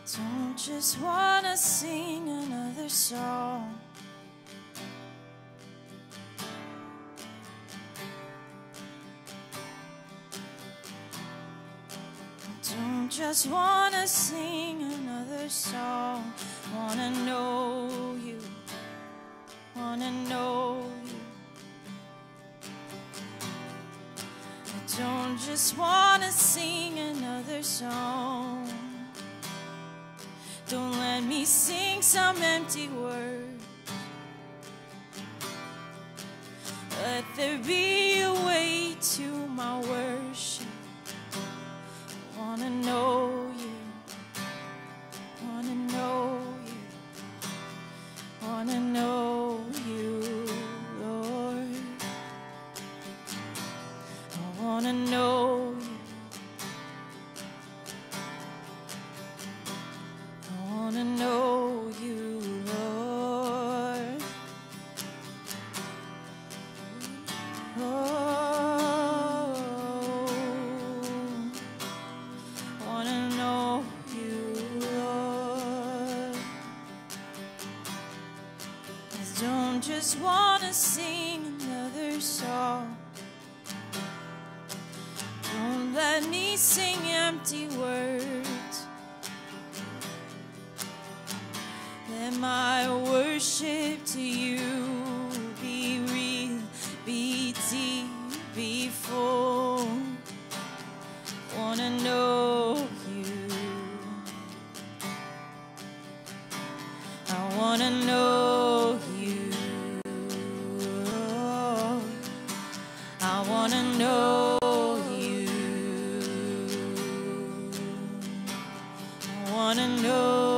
Don't just wanna sing another song. Don't just wanna sing another song. Wanna know you, wanna know you. I don't just wanna sing another song. Don't let me sing some empty words. Let there be a way to my worship. I wanna know you, wanna know you, wanna know you, Lord. I wanna know you. I wanna know you, Lord. Oh, wanna know you, Lord. I don't just wanna sing another song. Don't let me sing empty words. Let my worship to you be real, be deep, be full. Wanna know you. I wanna know you. I wanna know you. I wanna know.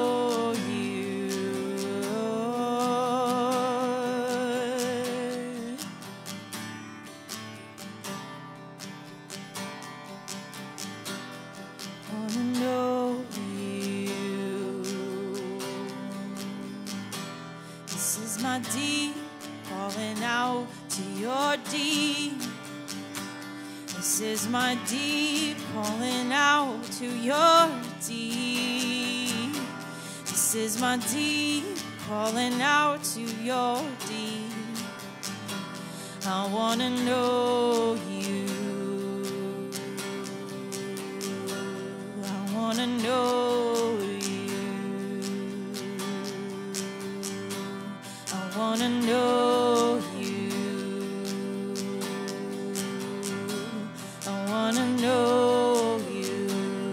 Deep, calling out to your deep. This is my deep, calling out to your deep. This is my deep, calling out to your deep. I wanna know you. I wanna know you. I wanna know you. I wanna know you.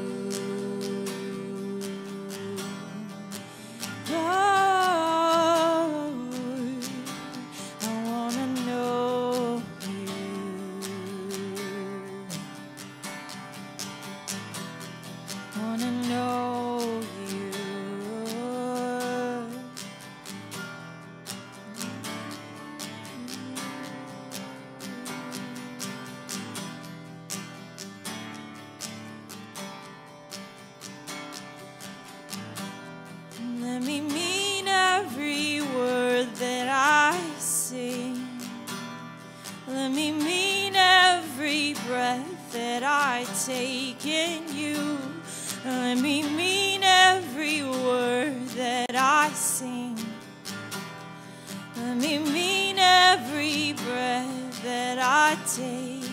Lord, I wanna know you. Wanna know you. Let me mean every word that I sing. Let me mean every breath that I take in you. Let me mean every word that I sing. Let me mean every breath that I take.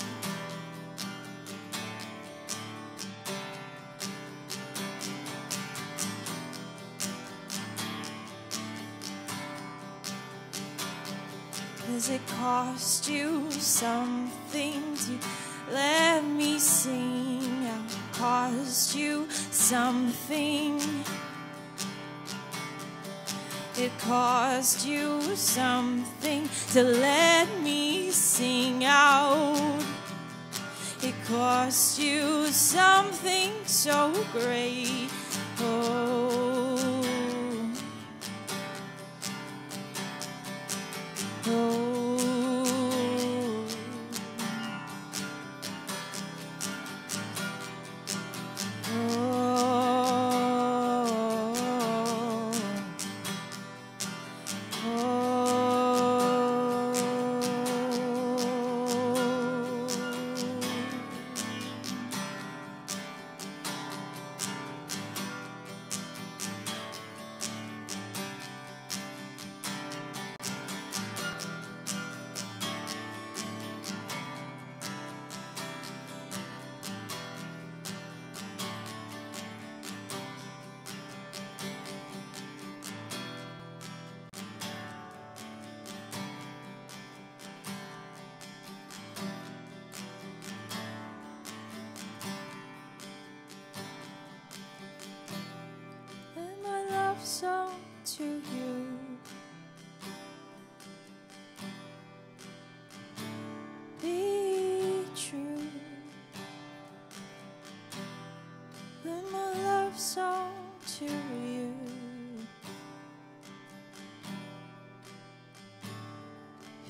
Does it cost you something to let me sing? It cost you something. It cost you something to let me sing out. It cost you something so great. Oh, oh.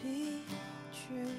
be true.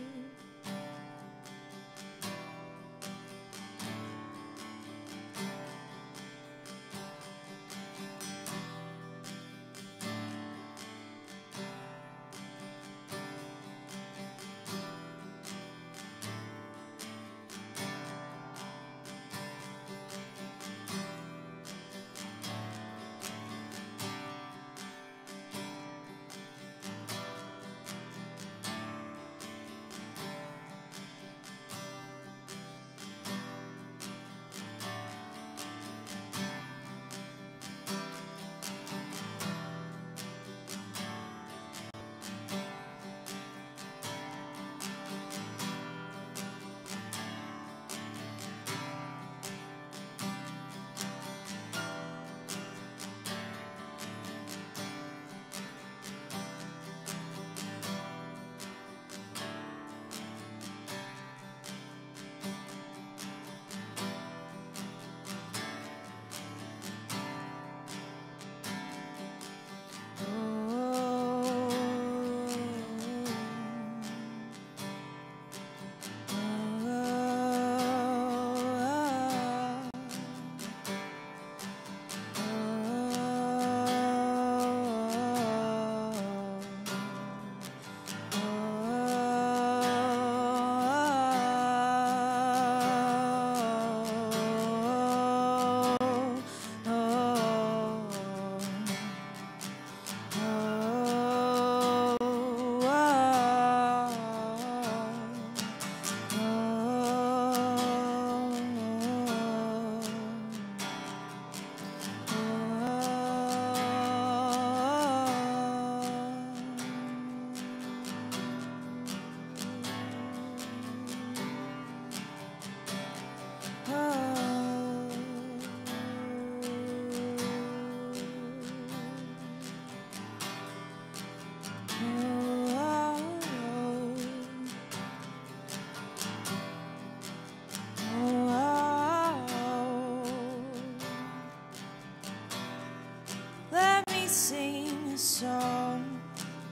Sing a song.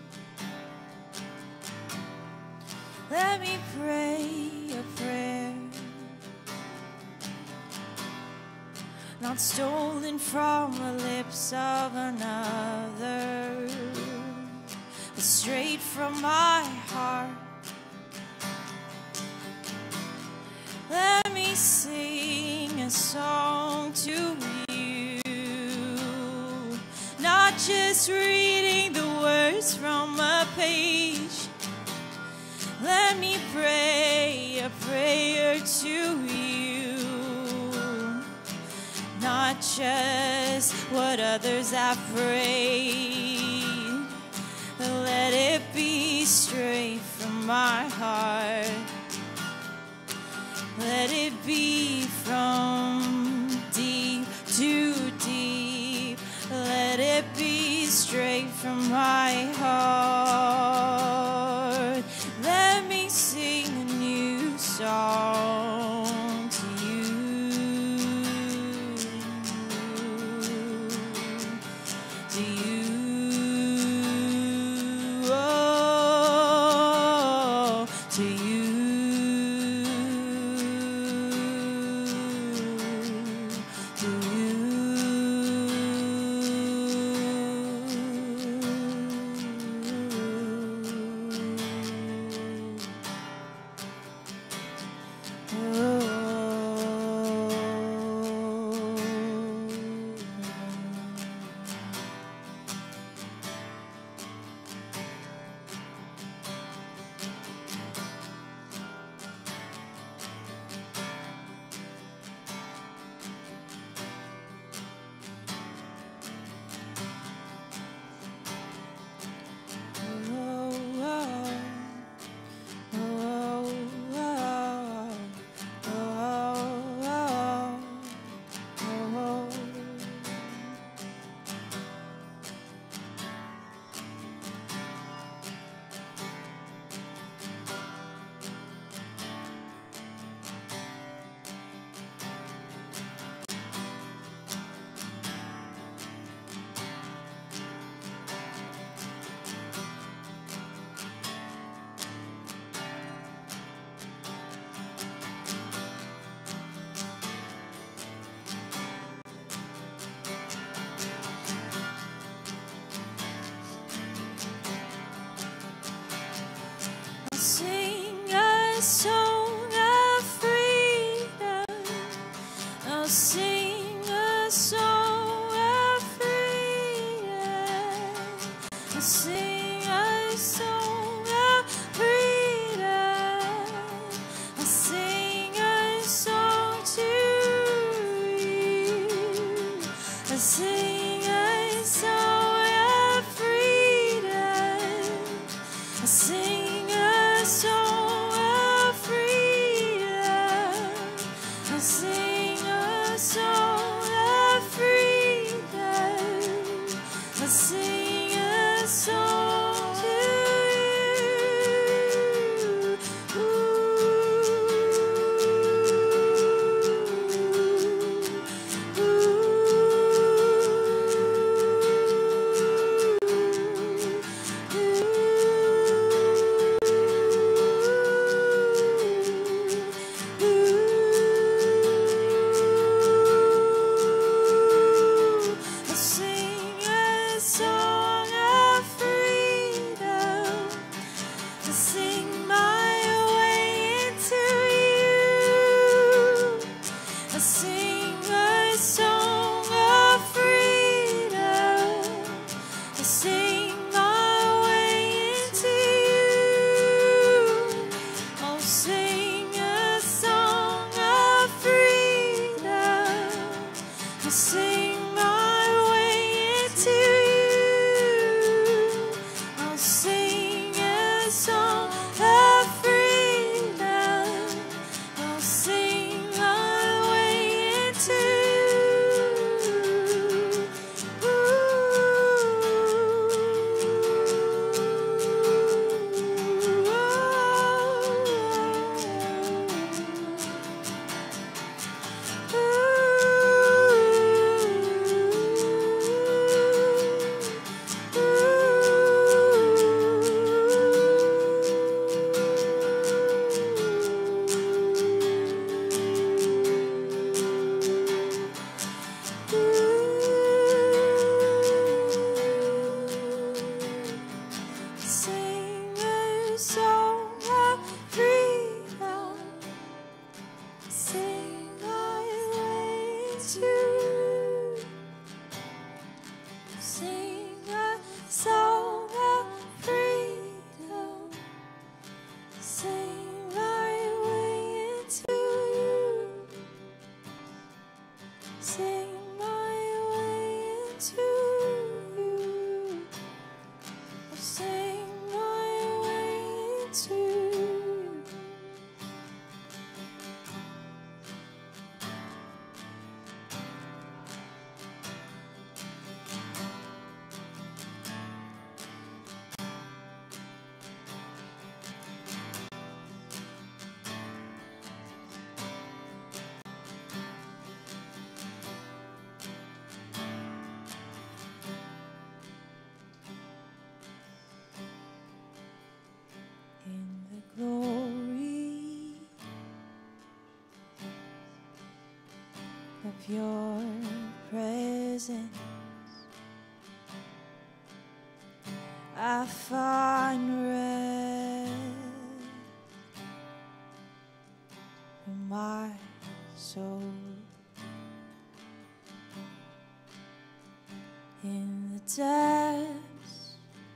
Let me pray a prayer, not stolen from the lips of another, but straight from my heart. Let me sing a song to you, not just reading the words from a page. Let me pray a prayer to you, not just what others have prayed. Let it be straight from my heart. Let it be from deep to deep. Let it be straight from my heart. Let me sing a new song to you. To you. Oh, to you. To you. song of freedom. I'll sing a song of freedom. I'll sing a song of freedom. I'll sing a song to you. I'll sing a song of freedom. I'll sing a song of freedom. I'll sing a song of freedom. I'll sing a song to your presence, I find rest in my soul. In the depths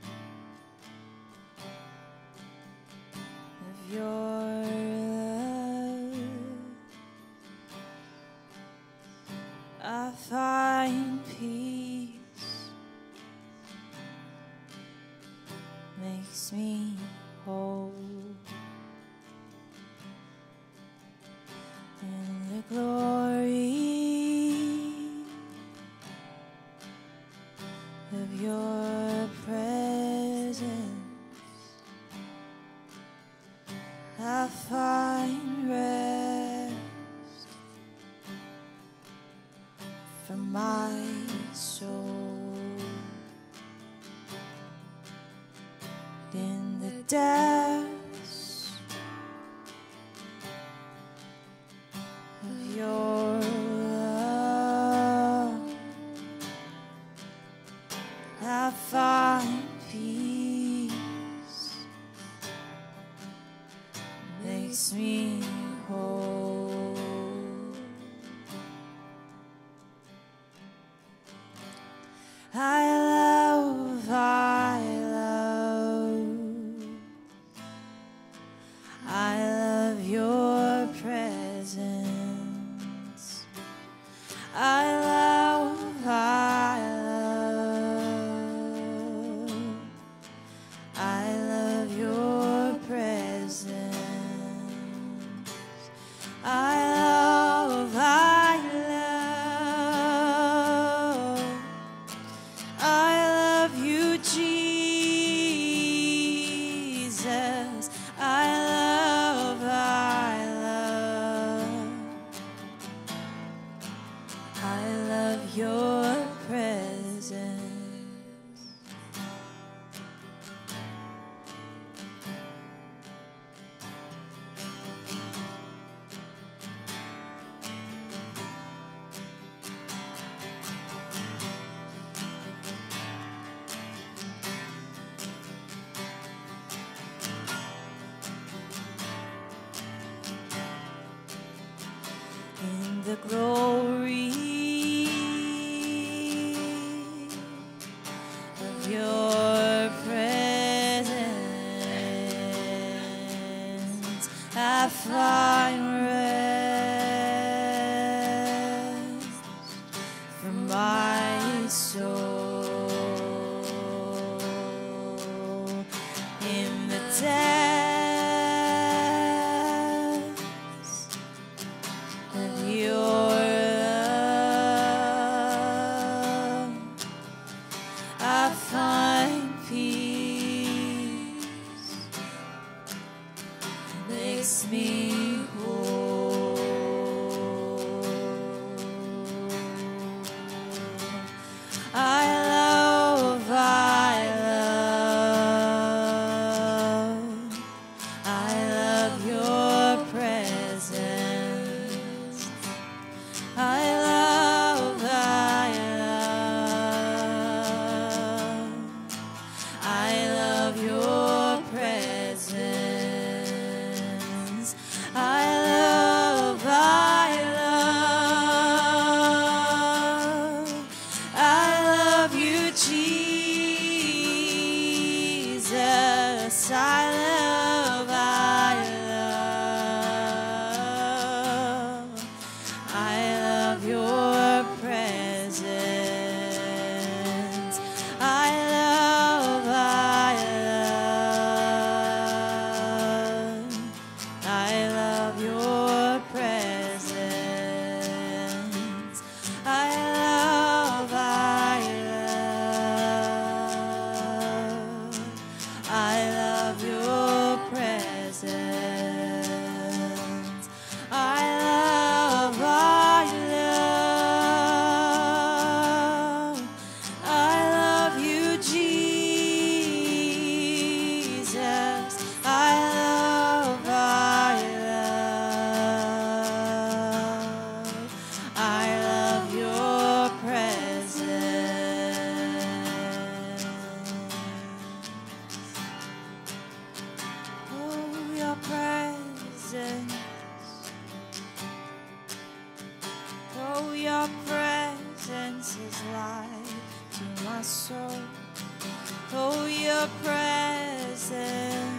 of your I find peace, makes me whole. In the glory of your presence, I find rest for my soul. In the depths of your love, I find peace, makes makes me whole. I love your presence. I love your presence. I love you, Jesus. I love your presence. In the glory of your presence, I find rest for my soul. In the depths of your love, I find peace, makes me whole. I love your presence. I love your presence. I love you, Jesus. I love your presence. I love your presence. I love your presence. I love you, Jesus. I love your presence. Oh, your presence. Oh, your presence is life to my soul. Oh, your presence.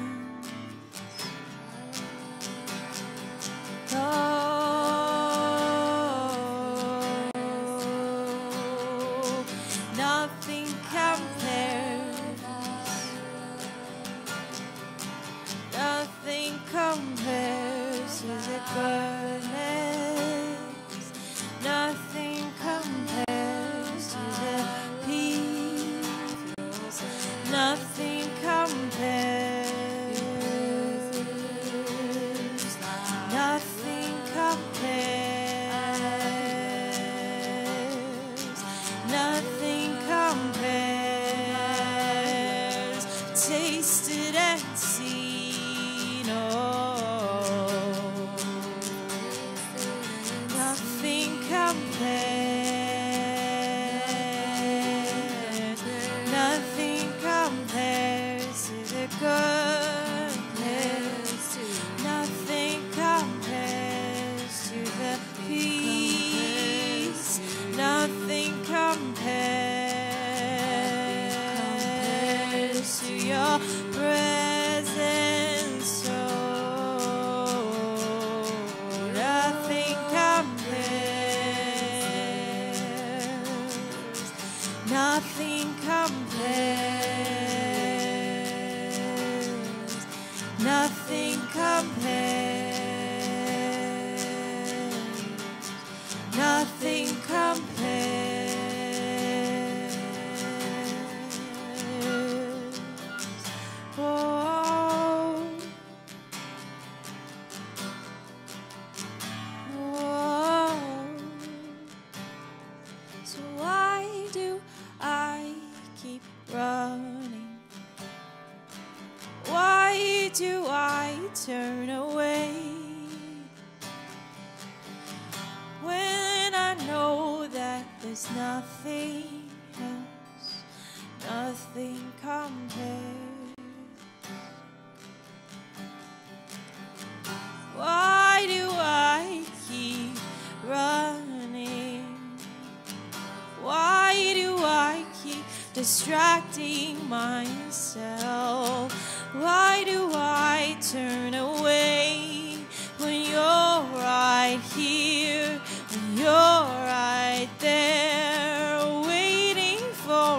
Oh, nothing compares. Nothing compares to the goodness. Nothing compares to the peace. Nothing compares. Nothing compares. Nothing compares. Tasted and seen. Nothing compares. Nothing compares to the goodness. Nothing your presence, oh, nothing compares, nothing compares, nothing compares, nothing compares. Oh, oh. So why do I keep running? Why do I turn away when I know that there's nothing else, nothing compares? Why do I keep running? Why do I keep distracting myself? Why do I turn away when you're right here, when you're right there, waiting for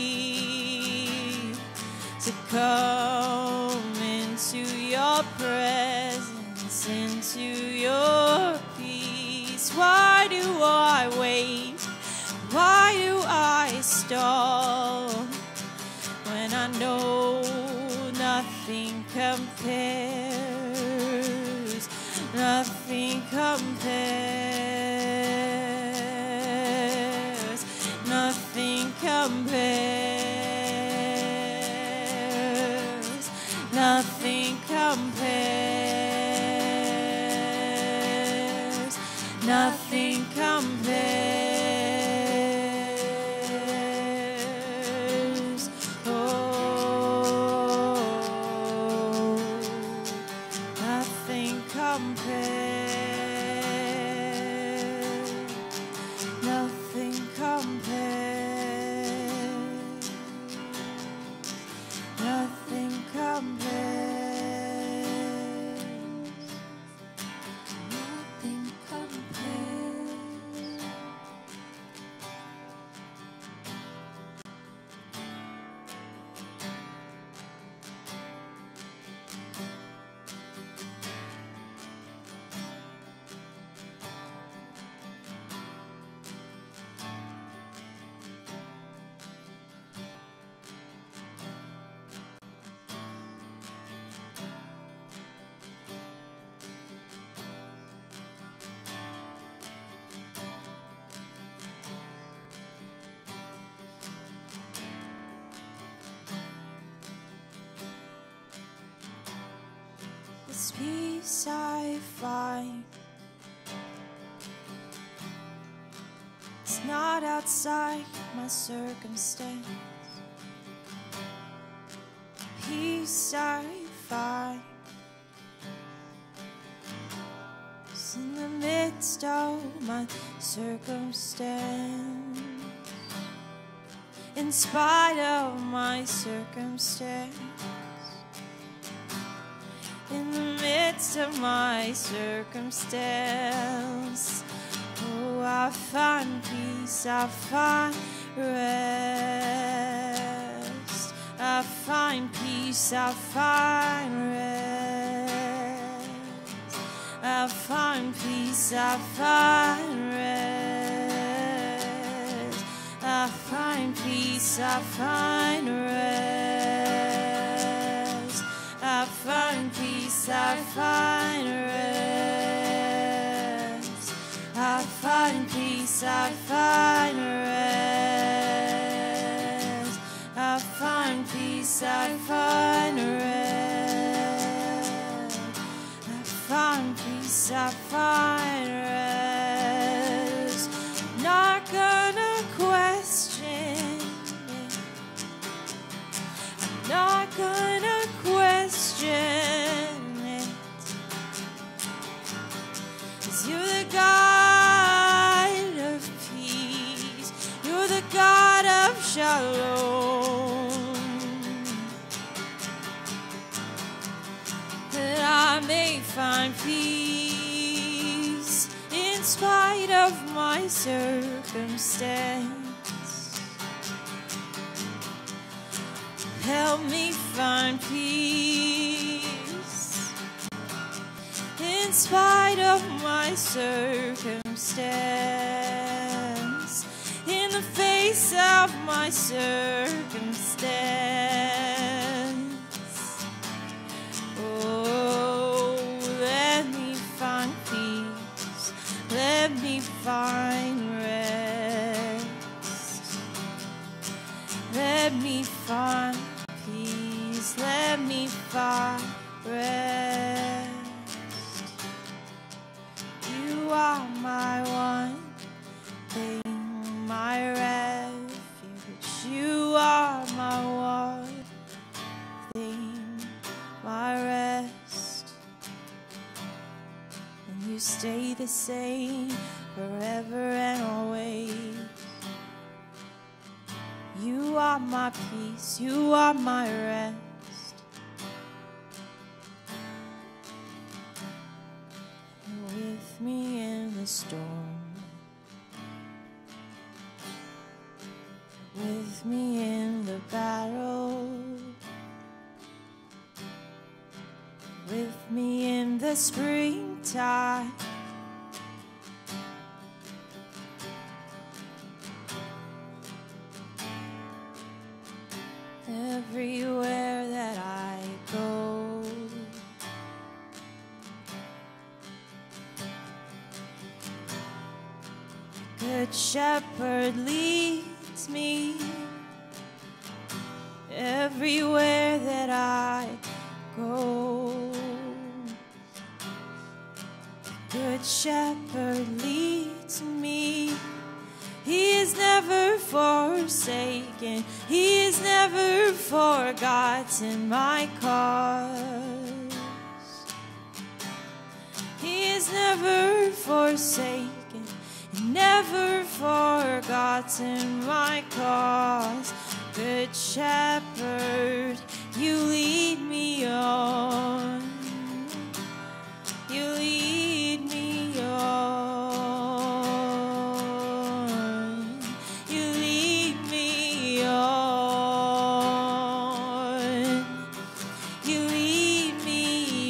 me to come into your presence, into your peace? Why do I wait? Why do I stop when I know nothing compares, nothing compares, nothing compares, nothing compares, nothing compares. This peace I find, it's not outside my circumstance. Peace I find, it's in the midst of my circumstance. In spite of my circumstance, in the midst of my circumstance, oh, I find peace, I find rest. I find peace, I find rest. I find peace, I find rest. I find peace, I find rest. I find peace, I find rest. I find peace, I find rest. I find peace, I find rest. I find peace, I find rest. Not gonna question it. I'm not gonna question it. 'Cause you're the God of peace. You're the God of shalom. may find peace in spite of my circumstance. Help me find peace in spite of my circumstance. In the face of my circumstance. Oh, let me find peace. Let me find rest. Let me find peace. Let me find rest. You are my one thing, my refuge. You are my one thing, my rest. And you stay the same forever and always. You are my peace, you are my rest. You're with me in the storm. With me in the battle, with me in the springtime, everywhere that I go. Good Shepherd leads me everywhere that I go. Good Shepherd leads me. He is never forsaken. He is never forgotten my cause. He is never forsaken, never forgotten my cause. Good Shepherd, you lead me on. You lead me on. You lead me on. You lead me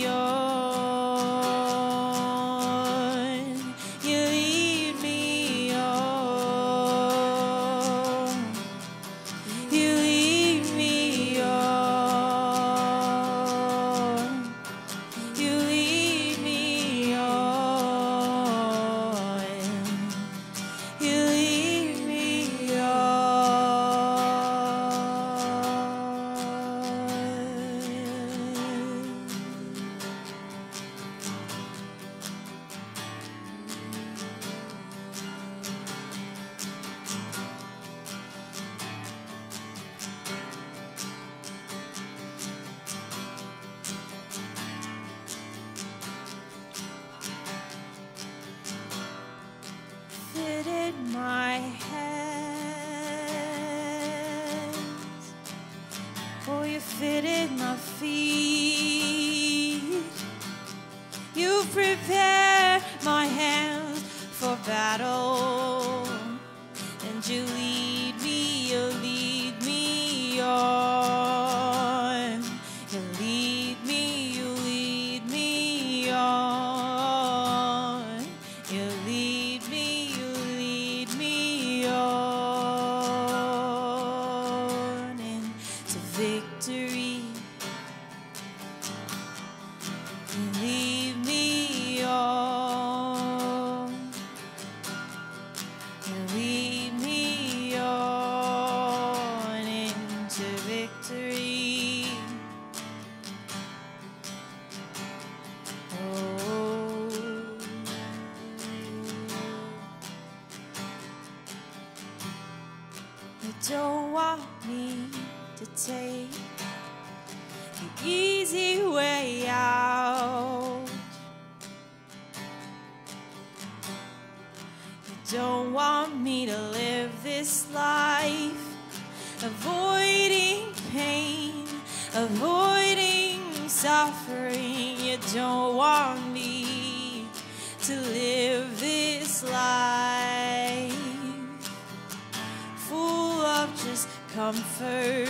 on. You lead me on. You lead me on. You lead me on. You lead me fitted my hands, oh, you fitted my feet. You prepare my hands for battle, and you lead me on. You lead me on. You lead me on into victory. You lead me on. You lead me on into victory. Oh, you don't want me to take the easy way out. You don't want me to live this life avoiding pain, avoiding suffering. You don't want me to live this life full of just comfort.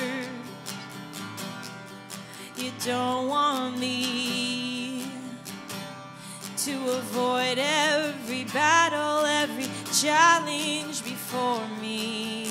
You don't want me to avoid every battle, every challenge before me.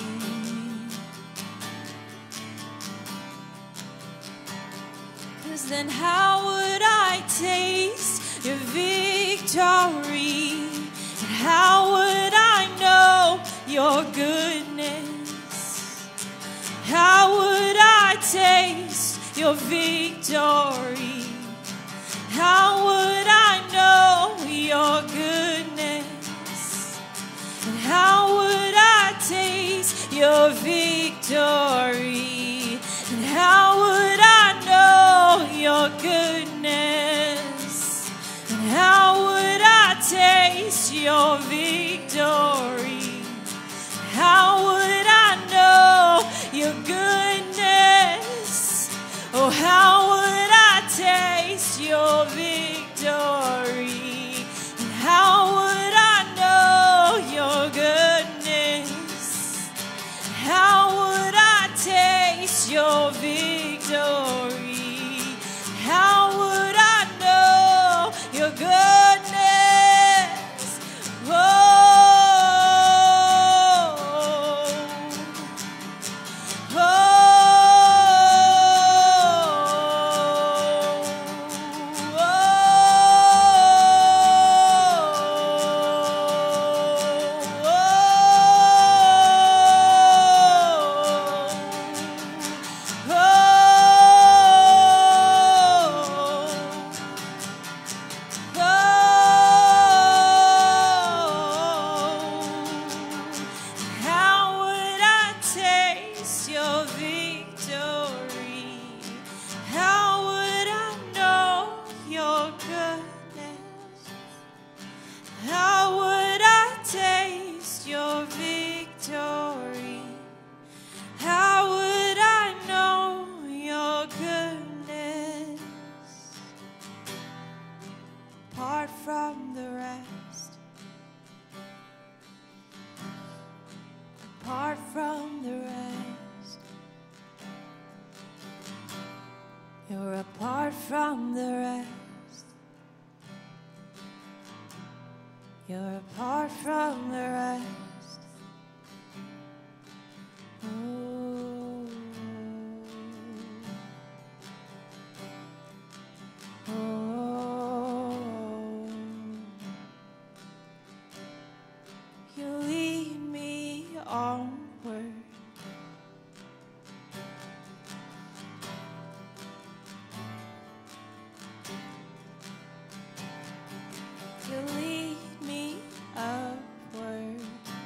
'Cause then how would I taste your victory? And how would I know your goodness? How would I taste your victory? How would I know your goodness? And how would I taste your victory? And how would I know your goodness? And how would I taste your victory? How would I know your goodness? Oh, how would I taste your victory? And how would I know your goodness? How would I taste your victory? How would I know your goodness? Oh. You're apart from the rest. Oh, oh, you lead me onward. You lead me upward.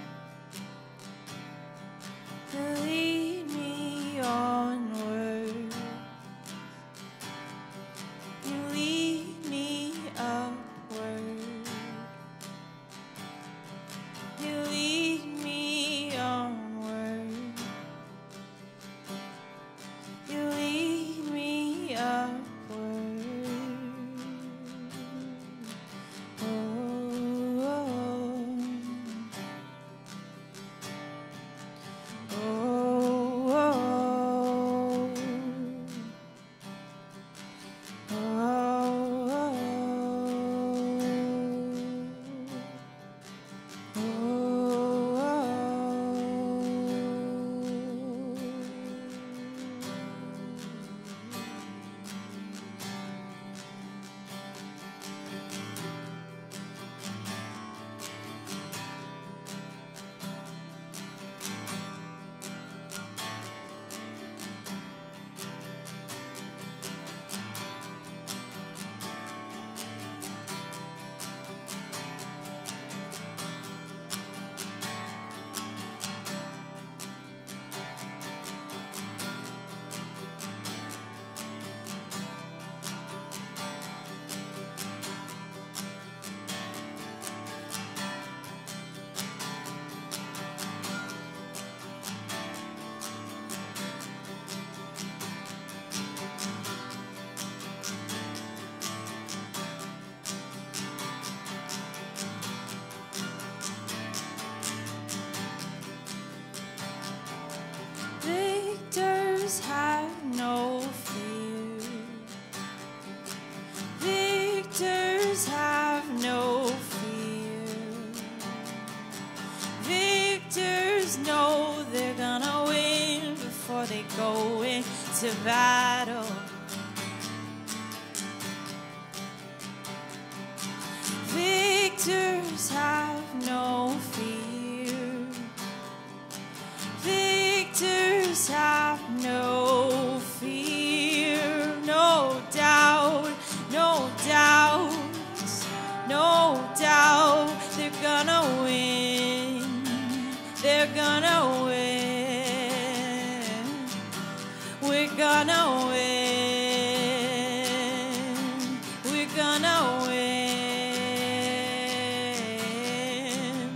battle. Victors have no fear. Victors have no fear. No doubt, no doubt, no doubt. They're gonna win. They're gonna win. We're gonna win. We're gonna win.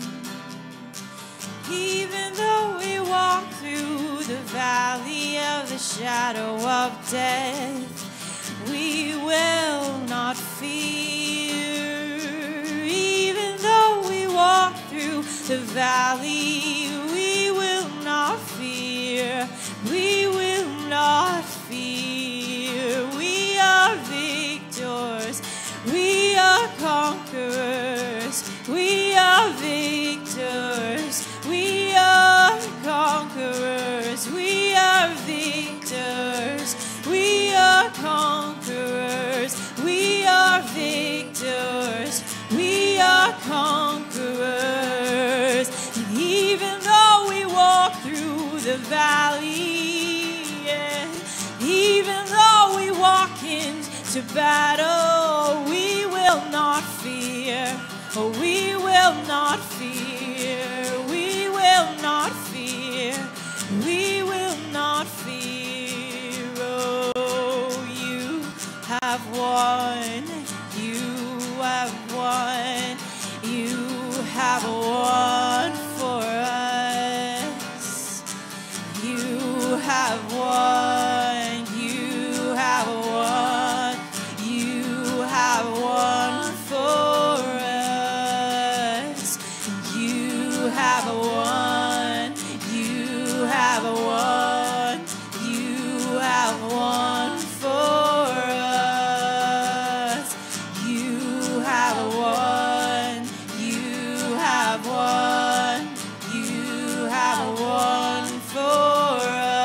Even though we walk through the valley of the shadow of death, we will not fear. Even though we walk through the valley, we will not fear. We will not fear. We are victors. We are conquerors. We are victors. We are conquerors. We are victors. We are conquerors. We are victors. We are conquerors. And even though we walk through the valley, yeah, even though we walk into battle, we will not fear. Oh, we will not fear. We will not fear. We will not fear. Oh, you have won. You have won. You have won for us. You have won. You have won. You have won for us. You have won. You have won. You have won for us. You have won. You have won. You have won for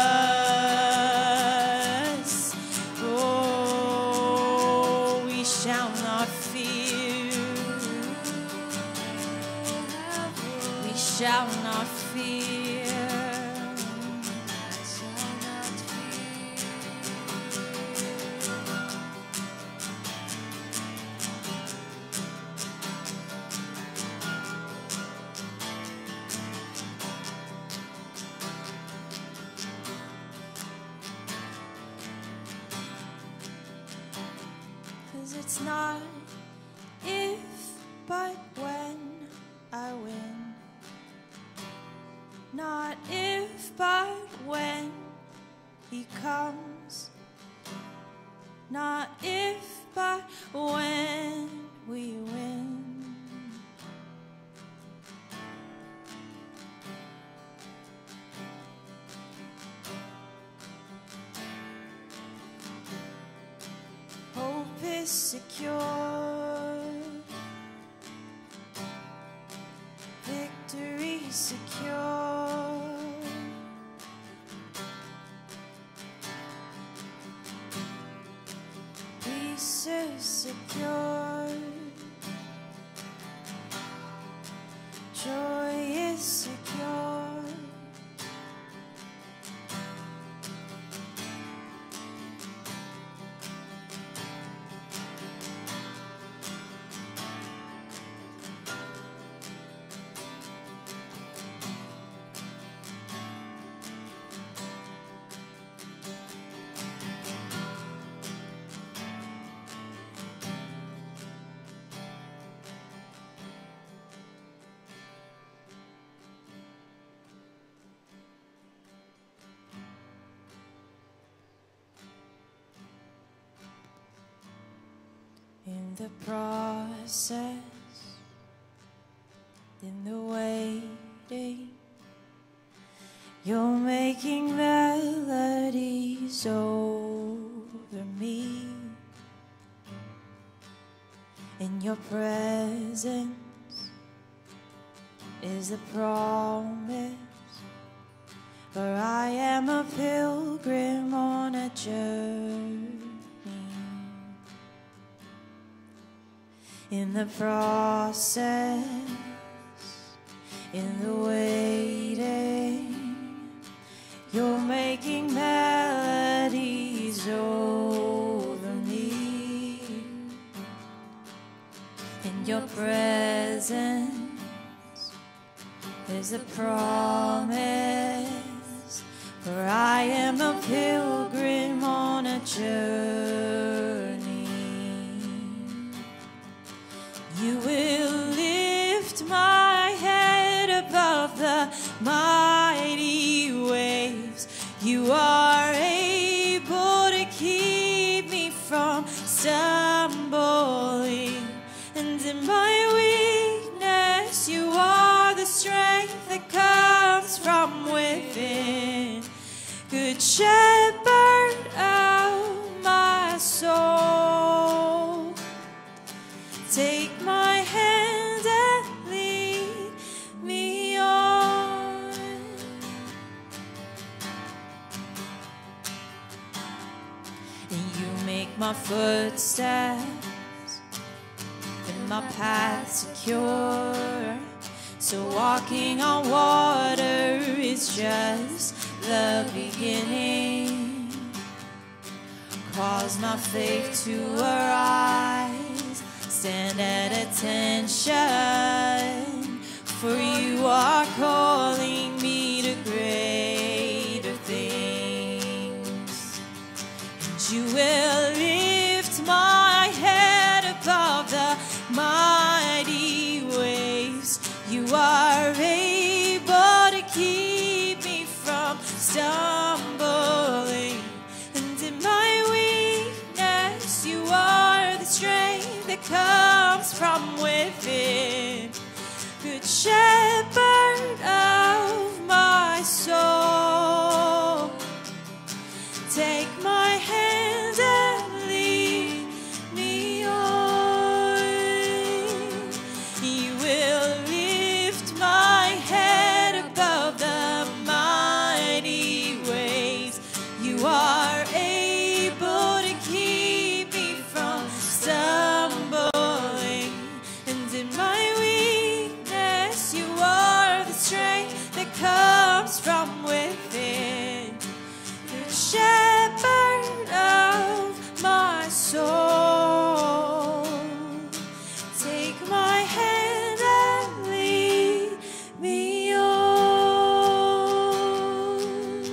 us. Oh, we shall not fear. We shall not fear. Cause it's not if, but when I win. Not if, but when He comes. Not if, but when we win. Hope is secure. Victory secure. Peace is secure. Joy is secure. In the process, in the waiting, you're making melodies over me. In your presence is the promise for I am a pilgrim on a journey. In the process, in the waiting, you're making melodies over me. In your presence is a promise, for I am a pilgrim on a journey. You will lift my head above the mighty waves. You are able to keep me from stumbling. And in my weakness, you are the strength that comes from within. Good shepherd of my soul, take my hand and lead me on. And you make my footsteps and my path secure. So walking on water is just the beginning. Cause my faith to arise, stand at attention, for you are calling me to greater things. And you will lift my head above the mighty waves. You are able to keep me from stumbling. And in my weakness, you are the strength that comes from within. Good shepherd of my soul, take my hand and lead me on. You will lift my head above the mighty waves. You are able to keep me from stumbling. And in my weakness, you are the strength that comes from within. The shepherd of my soul, take my hand and lead me on.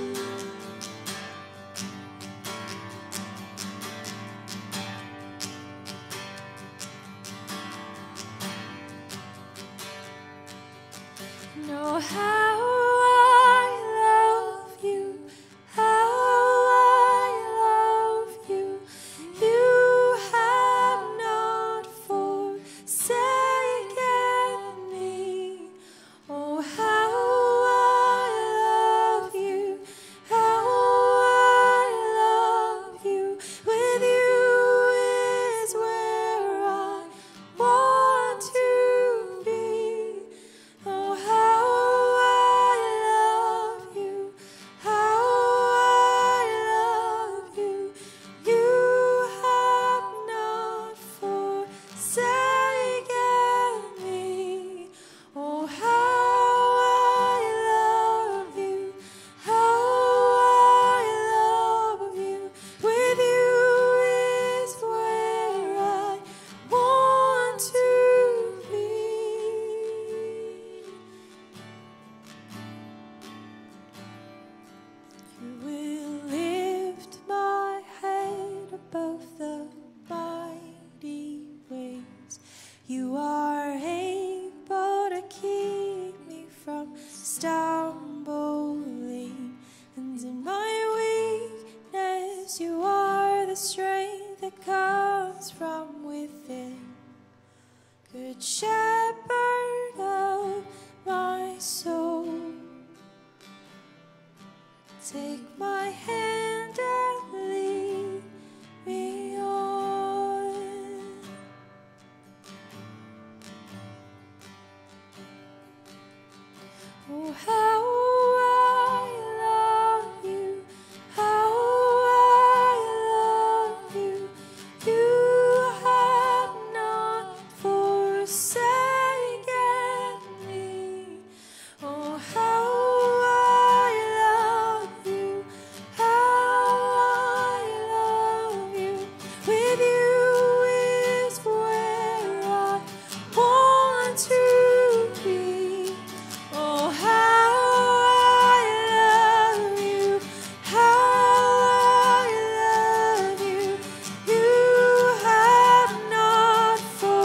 Know how I love you, how I love you. You have not forsaken me. Oh, how I love you, how I love you. With you is where I want to be. Oh, how I love you, how I love you. You have not forsaken me. Oh, how I love you, how I love you. With you is where I want to be. You will lift my head above the mighty waves. You are able to keep me from stumbling. And in my weakness, you are the strength that comes from within. Good shepherd of my soul, take my hand and lead me on. Oh, how I with you is where I want to be. Oh, how I love you, how I love you. You have not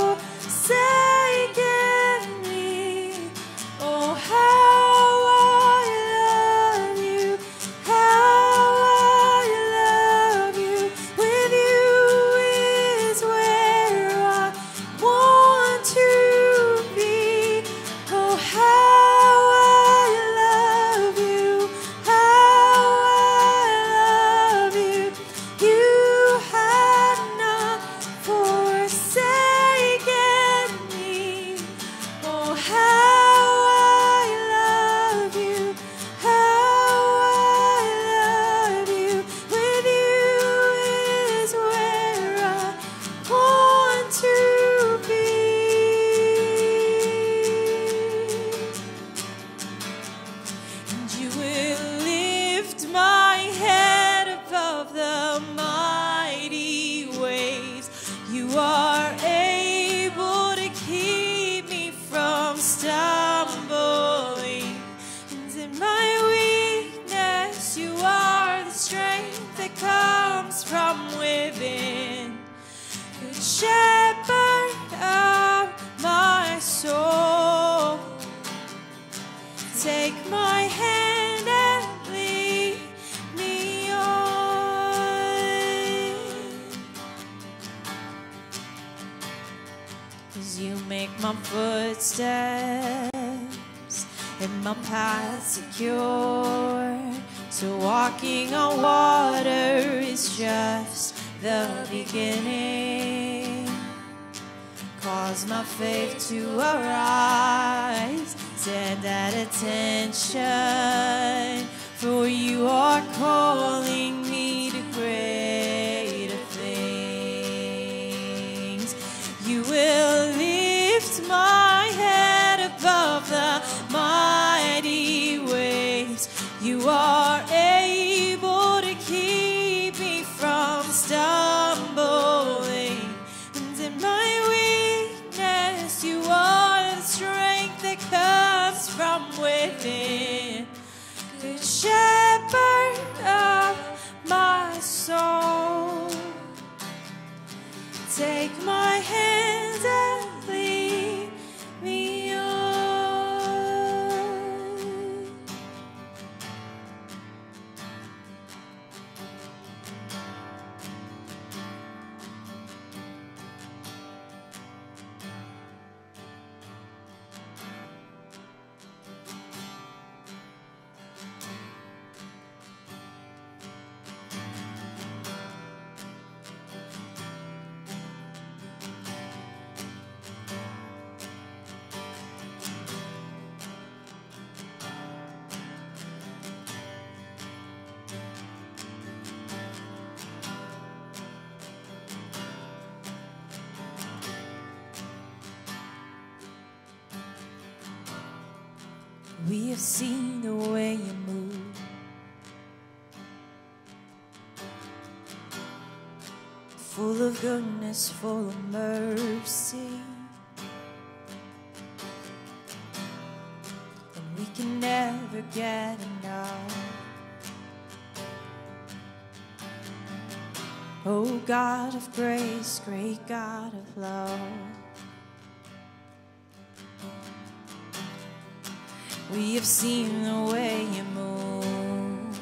forsaken me. Oh, how I love you, how I love you. With you is where I want to be. Oh, how I love you, how I love you. You have not forsaken me. Oh, how I love you, how I love you. With you is where I want to be. And you will lift my head above the mighty waves. You are able to keep me from stumbling. And in my weakness, you are the strength that comes from within. Good shepherd of my soul, take my hand and lead me on. 'Cause you make my footsteps and my path secure. So walking on water is just the beginning. Cause my faith to arise, stand at attention, for you are calling me to greater things. You will lift my head above the mighty waves. You are able to keep me from stumbling. And in my weakness, you are the strength that comes from within. Good shepherd of my soul, take my hands and lead me on. We have seen the way you move, full of goodness, full of mercy, and we can never get enough. Oh God of grace, great God of love, we have seen the way you move,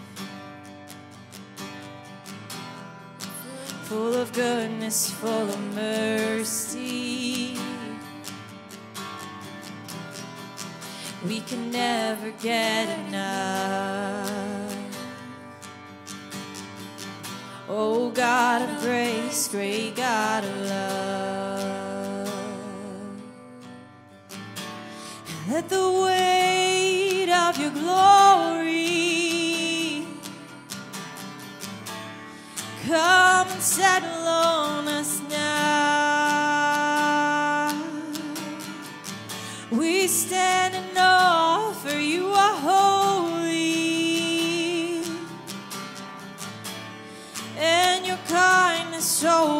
full of goodness, full of mercy. We can never get enough. Oh God of grace, great God of love, let the weight of your glory come and settle on us now. We stand in awe, for you are holy, and your kindness so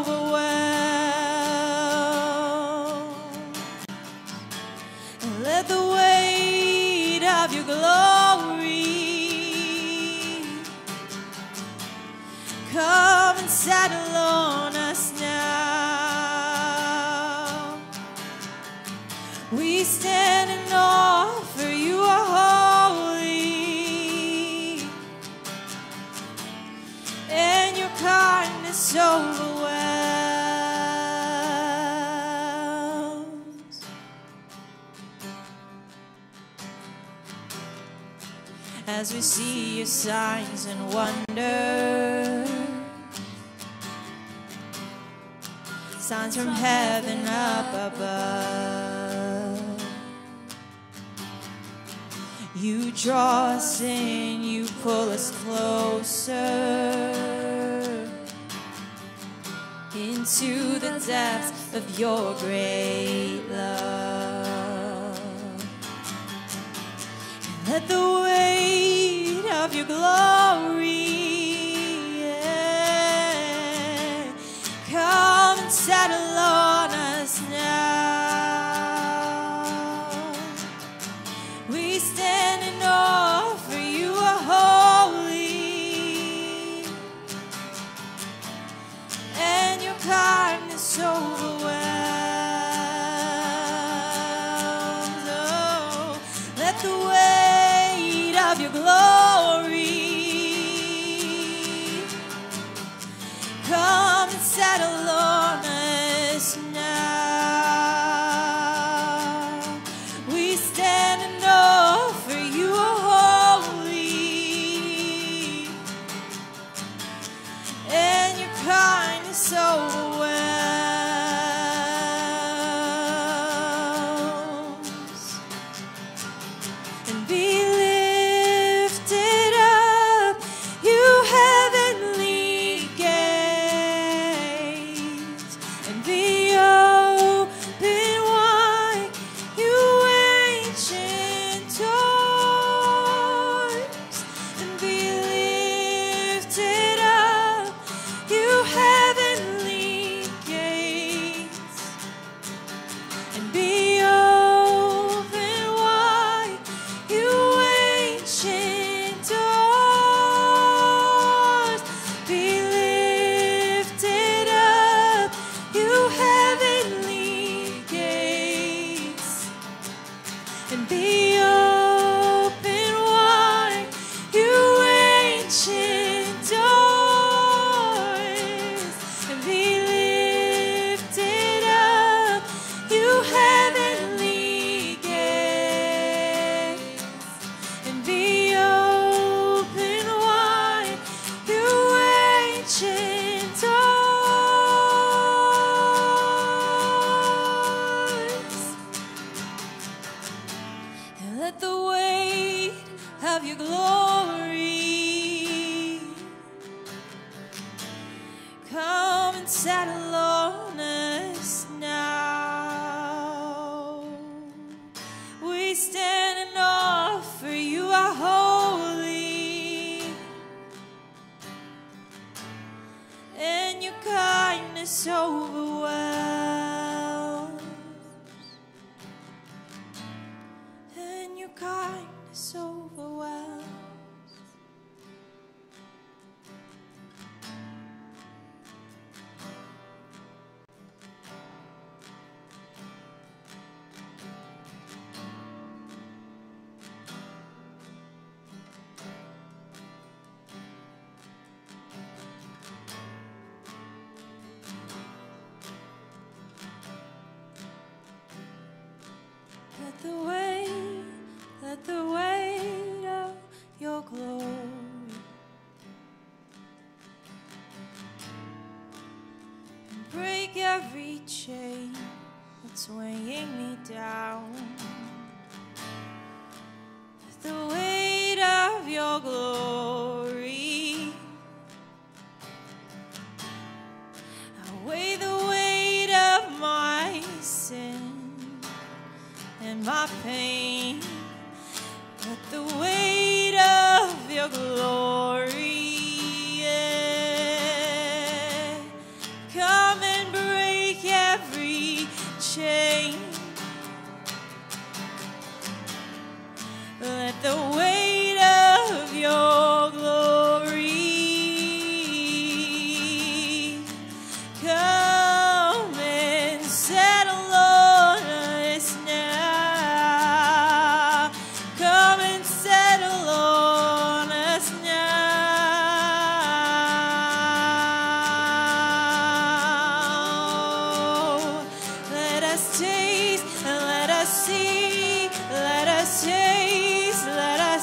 as we see your signs and wonders. Signs from heaven up above. You draw us in, you pull us closer into the depths of your great love. And let the weight of your glory come and settle on us now. We stand in awe, for you are holy, and your kindness overwhelms. Oh, let the weight of your glory come and settle on us now. We stand in awe, for you are holy, and your kindness overwhelms. And be lifted up, you heavenly gates, and be open wide, you ancient doors, and be lifted up, you heavenly gates, and be open wide, you ancient doors. Be lifted up, you heavenly gates, and be open wide, you ancient doors, and be lifted up, you heavenly gates, and be open wide, you ancient doors. And let the weight of your glory come and settle on us now. We stand in awe, for you are holy, and your kindness overwhelms, and your kindness overwhelms. Let the weight of your glory break every chain that's weighing me down. Let the weight of your glory outweigh the weight of my sin and my pain. Let the weight of your glory come and break every chain. Let the weight of your glory come and settle on us now. Come and settle on us now. Let us taste and let us see. Let us taste, let us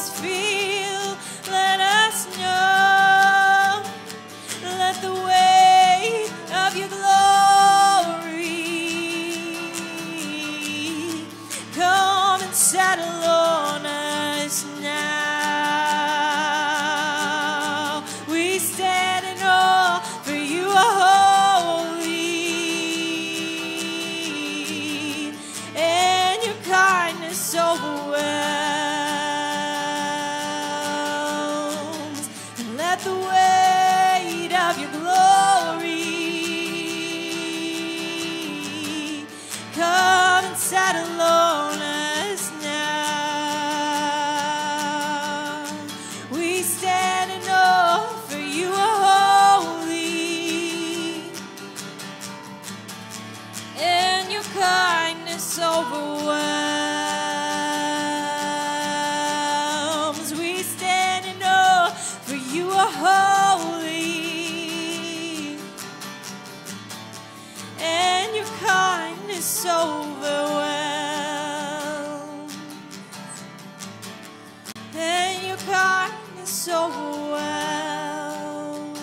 kindness overwhelms, and your kindness overwhelms,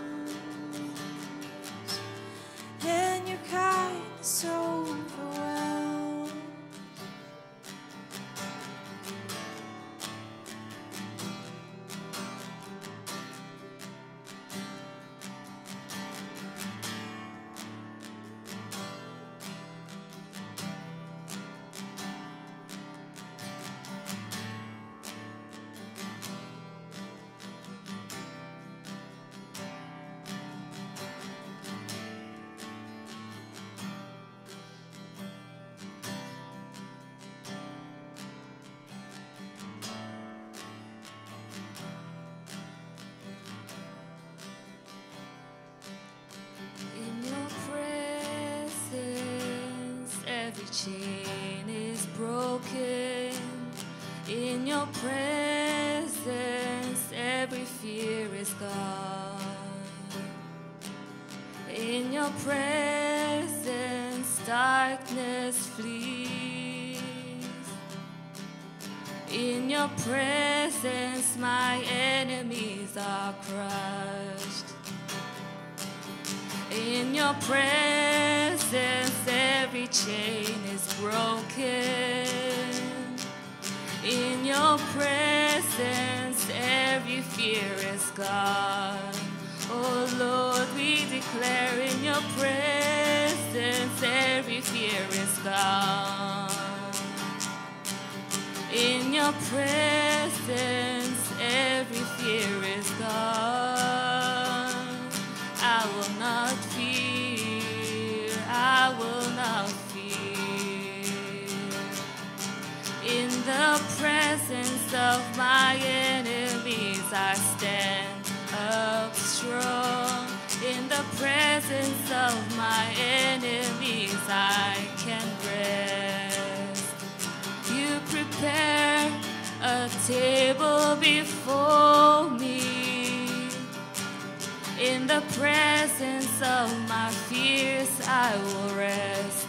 and your kindness overwhelms. Chain is broken in your presence. Every fear is gone. In your presence, darkness flees. In your presence, my enemies are crushed. In your presence, every chain is broken. In your presence, every fear is gone. Oh Lord, we declare in your presence, every fear is gone. In your presence, every fear is gone. I will not fear, I will not fear. In the presence of my enemies, I stand up strong. In the presence of my enemies, I can rest. You prepare a table before me. In the presence of my fears, I will rest.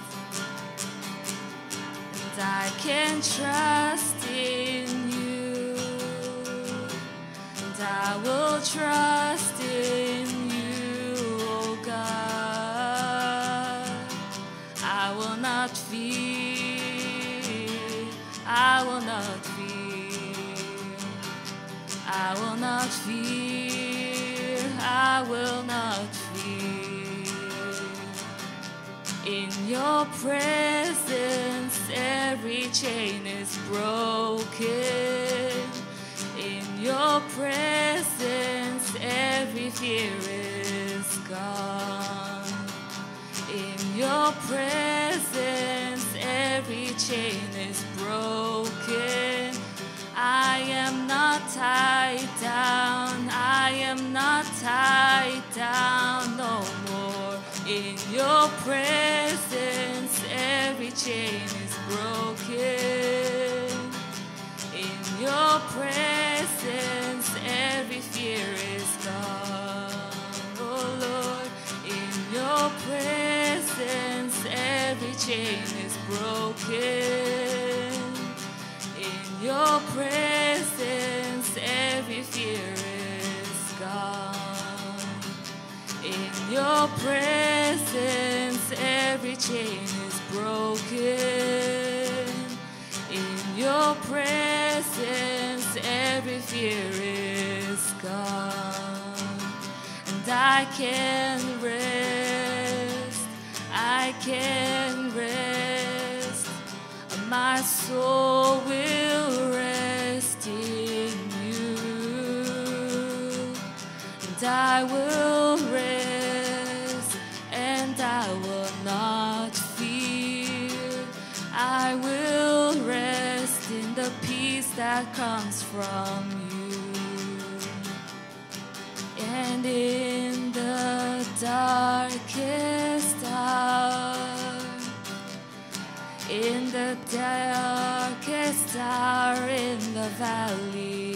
And I can trust in you. And I will trust in you, oh God. I will not fear. I will not fear. I will not fear. I will not fear. In your presence, every chain is broken. In your presence, every fear is gone. In your presence, every chain is broken. I am not tied down, I am not tied down no more. In your presence, every chain is broken. In your presence, every fear is gone. Oh Lord, in your presence, every chain is broken. In your presence, every fear is gone. In your presence, every chain is broken. In your presence, every fear is gone. And I can rest, I can rest. My soul will rest in you, and I will rest, and I will not fear. I will rest in the peace that comes from you, and in the darkest hour. In the darkest hour in the valley,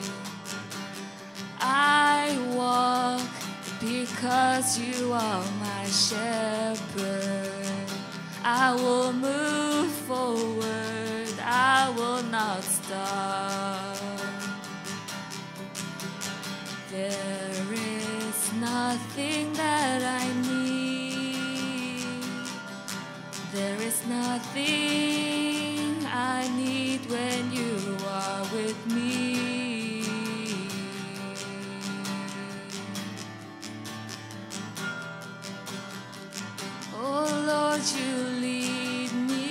I walk because you are my shepherd. I will move forward, I will not stop. There is nothing that I need. There is nothing I need when you are with me. Oh Lord, you lead me.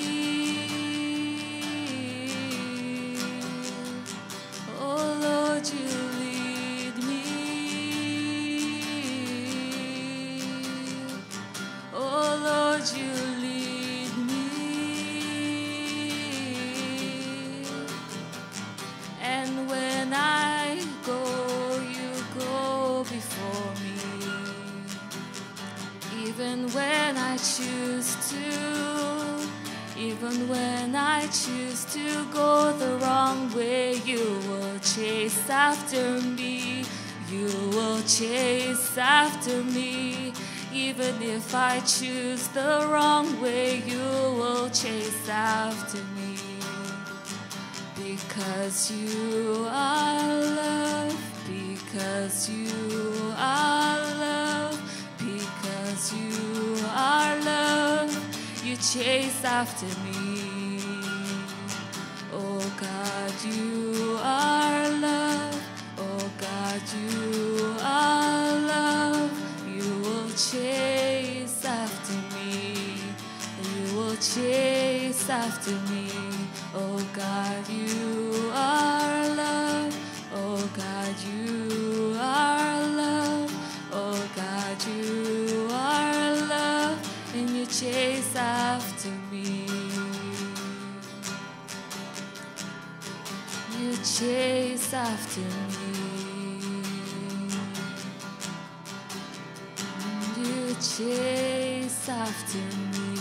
Oh Lord, you lead me. Oh Lord, you lead me. And when I go, you go before me. Even when I choose to go the wrong way, you will chase after me. You will chase after me. Even if I choose the wrong way, you will chase after me. Because you are love, because you are love, because you are love, you chase after me. Oh God, you are love. Oh God, you are love. You will chase after me. You will chase after me. Oh God, you are love. Oh God, you are love. Oh God, you are love. And you chase after me. You chase after me. You chase after me.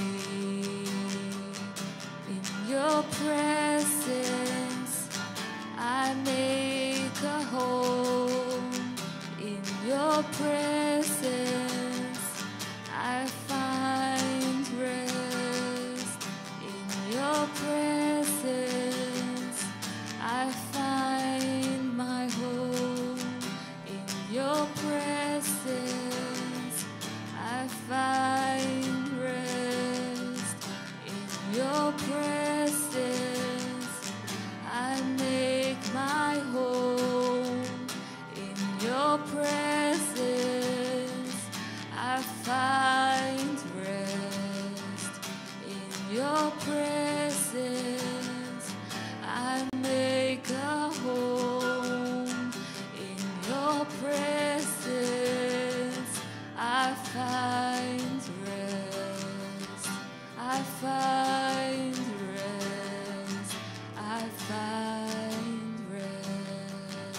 In your presence, I make a home. In your presence, I find rest. In your presence, I find my home. In your presence, I find rest. In your presence, I make my home. In your presence, I find rest. In your presence, I make a home. In your presence, I find rest. I find rest. I find rest.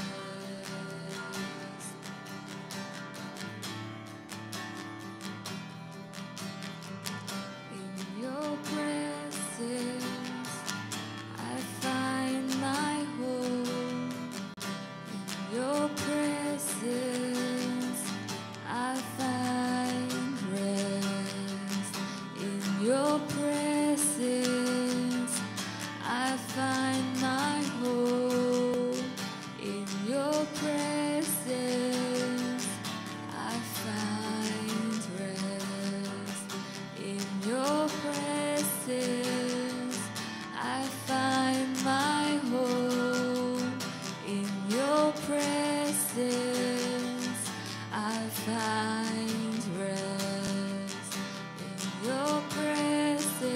In your presence, I find my home. In your presence, I find rest. In your presence, I find my home. In your presence, I find rest. In your presence, I find my home. In your presence, I find rest. In your presence,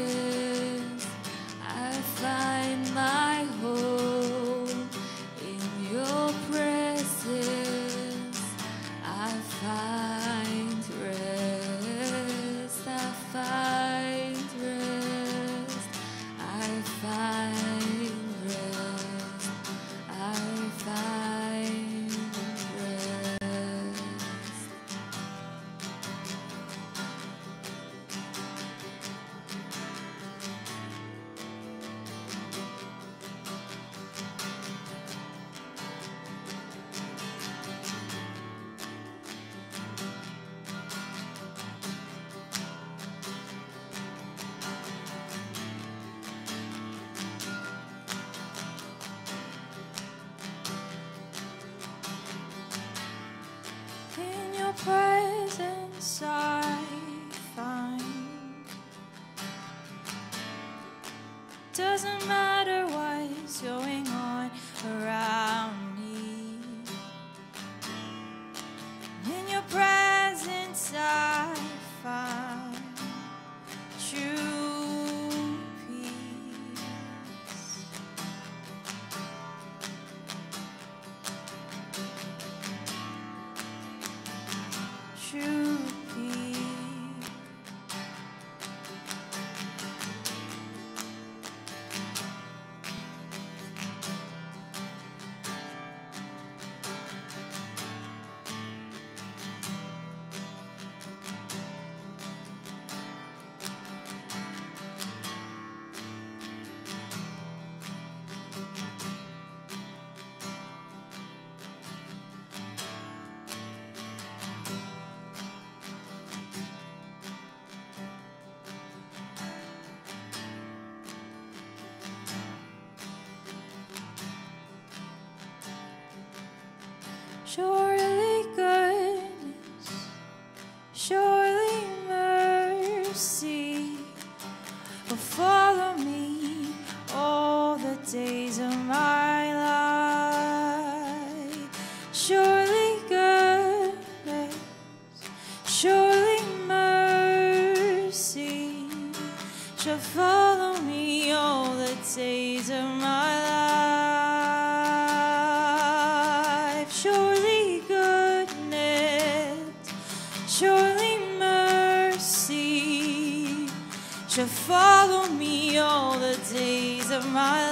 Doesn't matter what's going on around me. In your presence I find true peace. True peace. Surely goodness, surely mercy will follow me all the days of my life. Surely goodness, surely mercy shall follow me all the days of my life. Surely mercy shall follow me all the days of my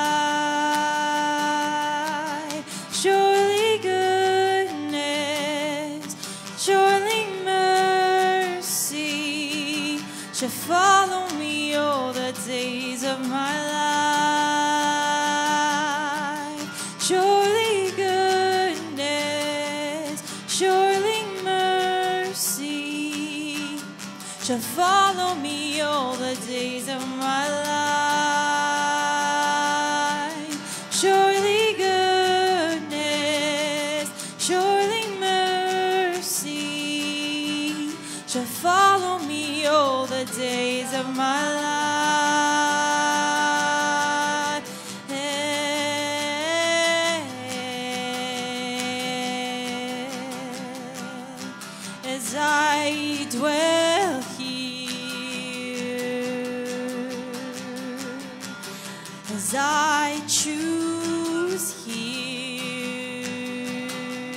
life. Surely goodness, surely mercy shall follow me all the days of my life. Surely goodness, surely mercy shall follow me all the days of my life. Surely goodness, surely mercy shall follow me all the days of my life. As I dwell here, as I choose here,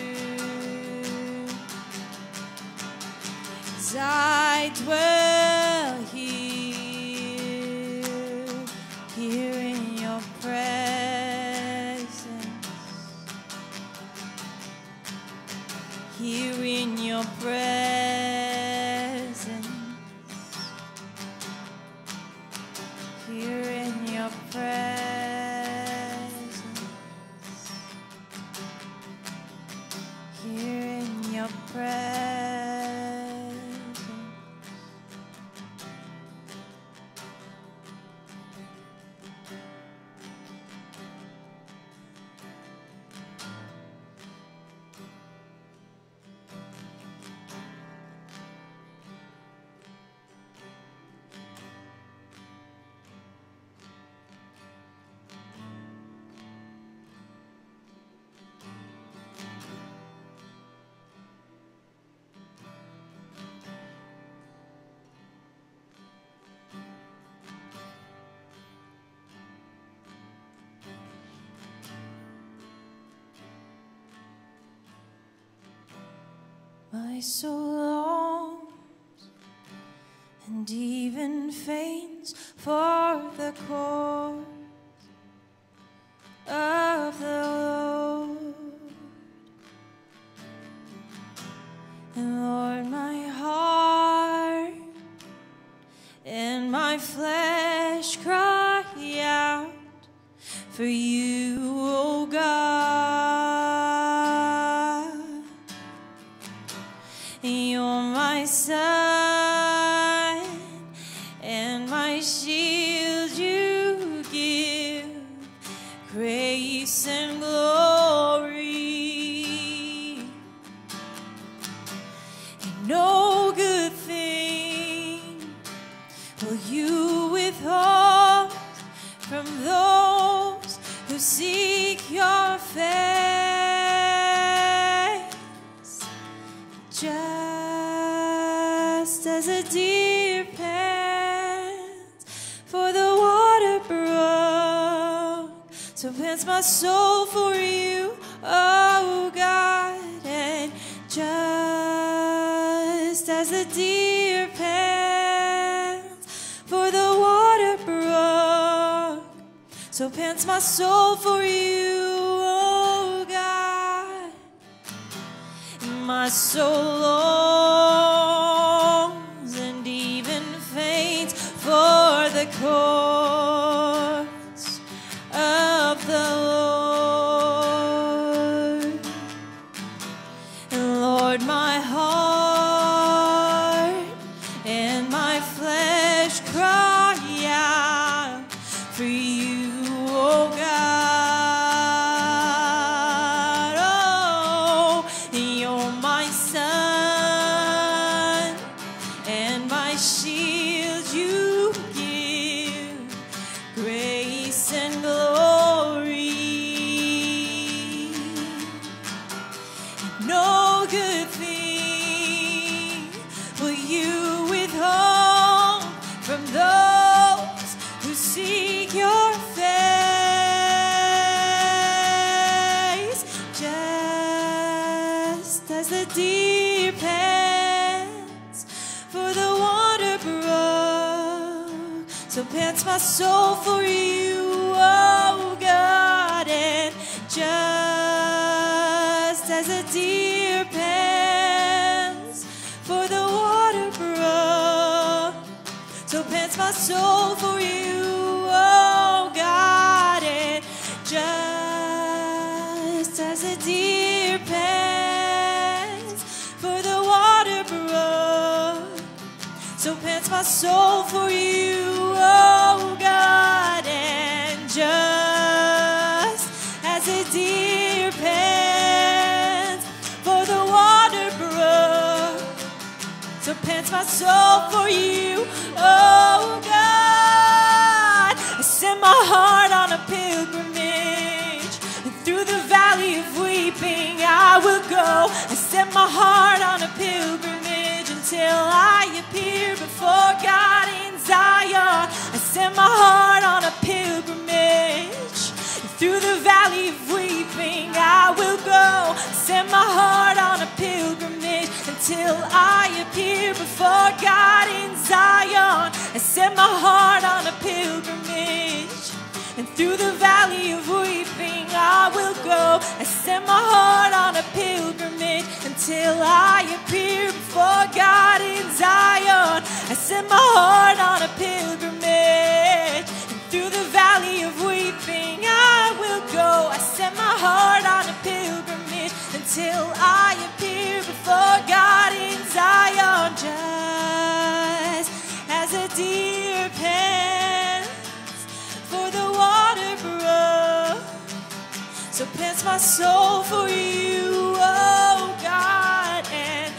as I dwell here, here in your presence, here in your presence, here in your presence, here in your presence. My soul longs and even faints for the courts of the Lord. And Lord, my heart and my flesh cry out for you, O God. You're my sun and my shield, you give grace and glory. And no good thing will you withhold from those who seek your face. Just as a deer pants for the water brook, so pants my soul for you, oh God. And just as the deer pants for the water brook, so pants my soul for you, oh God. My soul longs and even faints for the courts of the Lord. And Lord, my heart and my flesh cry out for you, oh God. Oh, you're my sun and my shield. You give grace and glory. No good thing will you withhold from those who seek your face. Just as the deer pants for the water brook, so pants my soul for you, oh God. And just as a deer pants for the water brook, so pants my soul for you, oh God. And just as a deer pants for the water brook, so pants my soul for you, oh God. And just as a deer pants for the water brook, so pants my soul for you, oh God. I set my heart on a pilgrimage, and through the valley of weeping I will go. I set my heart on a pilgrimage until I appear before God in Zion. I set my heart on a pilgrimage, and through the valley of weeping I will go. I set my heart on a pilgrimage until I appear before God in Zion. I set my heart on a pilgrimage, and through the valley of weeping I will go. I set my heart on a pilgrimage until I appear before God in Zion. I set my heart on a pilgrimage, and through the valley of weeping I will go. I set my heart on a pilgrimage until I appear before God in Zion. Just as a deer pants for the water brook, so pants my soul for you, oh God. And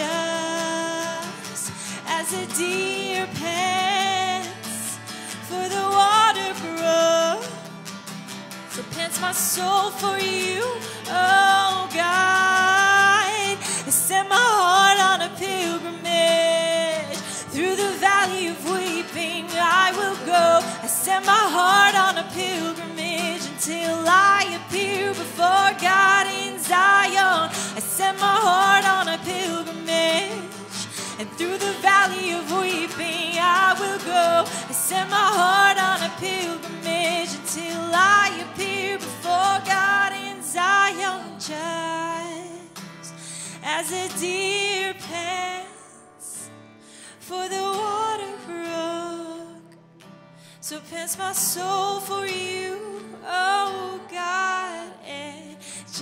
just as a deer pants for the water brook, so pants my soul for you, oh God. I set my heart on a pilgrimage, through the valley of weeping I will go. I set my heart on a pilgrimage until I appear before God in Zion. I set my heart on a pilgrimage, and through the valley of weeping I will go. I set my heart on a pilgrimage until I appear before God in Zion. Just as a deer pants for the water brook, so pants my soul for you, oh God. And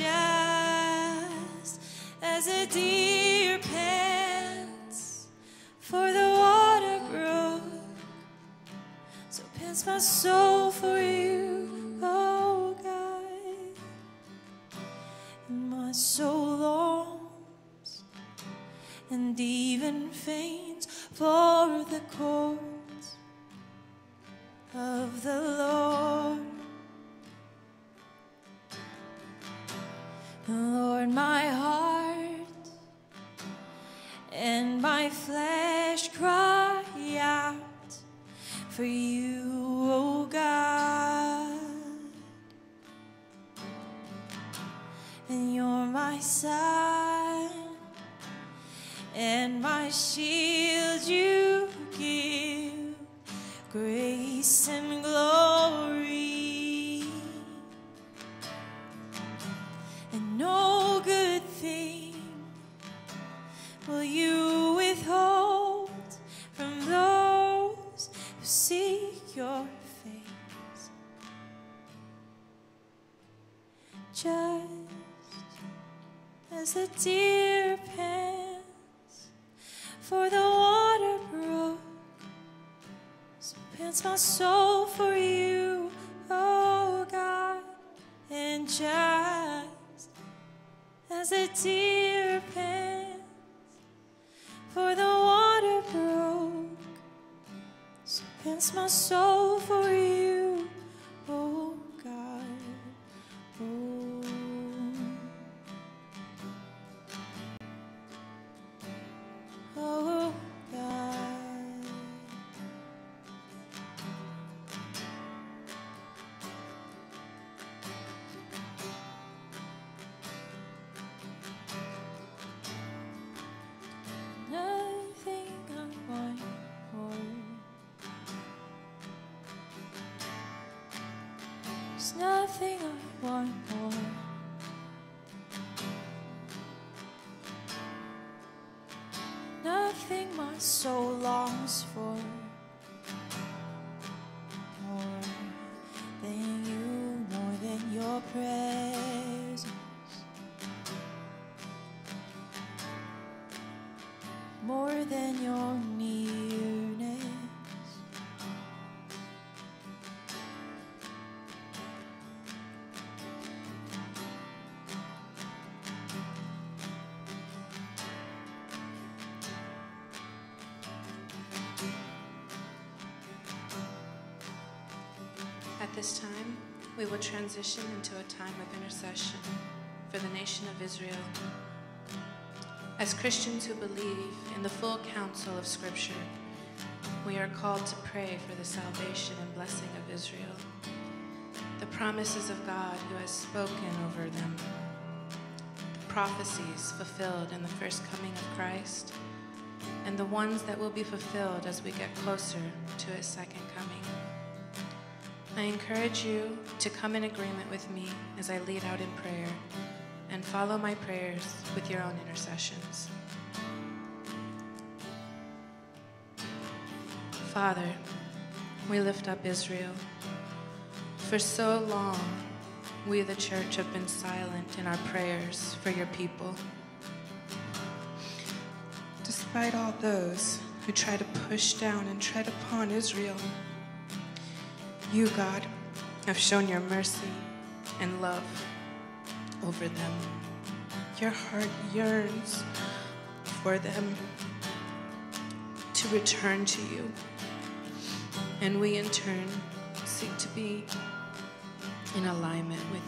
just as a deer pants for the water brook, so pants my soul for you, oh God. And my soul longs and even faints for the courts of the Lord. Lord, my heart and my flesh cry out for you, O God. And you're my sun and my shield. You give grace and glory, and no good thing will you withhold from those who seek your face. Just as the deer pants for the water brook, so pants my soul for you, oh God. And just as the deer pants for the water brook, so pants my soul for you, oh God. Oh, oh God. Nothing I want more. There's nothing I want more. Nothing my soul longs for more than you, more than your presence, more than your nearness. At this time, we will transition into a time of intercession for the nation of Israel. As Christians who believe in the full counsel of Scripture, we are called to pray for the salvation and blessing of Israel, the promises of God who has spoken over them, the prophecies fulfilled in the first coming of Christ, and the ones that will be fulfilled as we get closer to his second coming. I encourage you to come in agreement with me as I lead out in prayer, and follow my prayers with your own intercessions. Father, we lift up Israel. For so long, we the church have been silent in our prayers for your people. Despite all those who try to push down and tread upon Israel, you, God, have shown your mercy and love over them. Your heart yearns for them to return to you, and we in turn seek to be in alignment with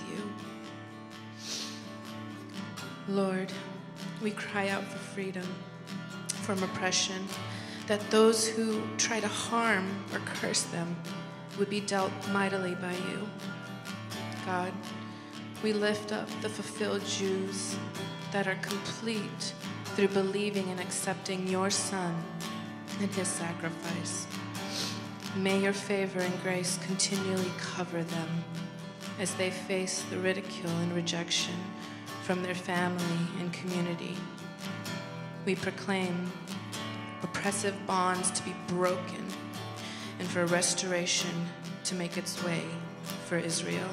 you. Lord, we cry out for freedom from oppression, that those who try to harm or curse them would be dealt mightily by you. God, we lift up the fulfilled Jews that are complete through believing and accepting your Son and his sacrifice. May your favor and grace continually cover them as they face the ridicule and rejection from their family and community. We proclaim oppressive bonds to be broken and for restoration to make its way for Israel.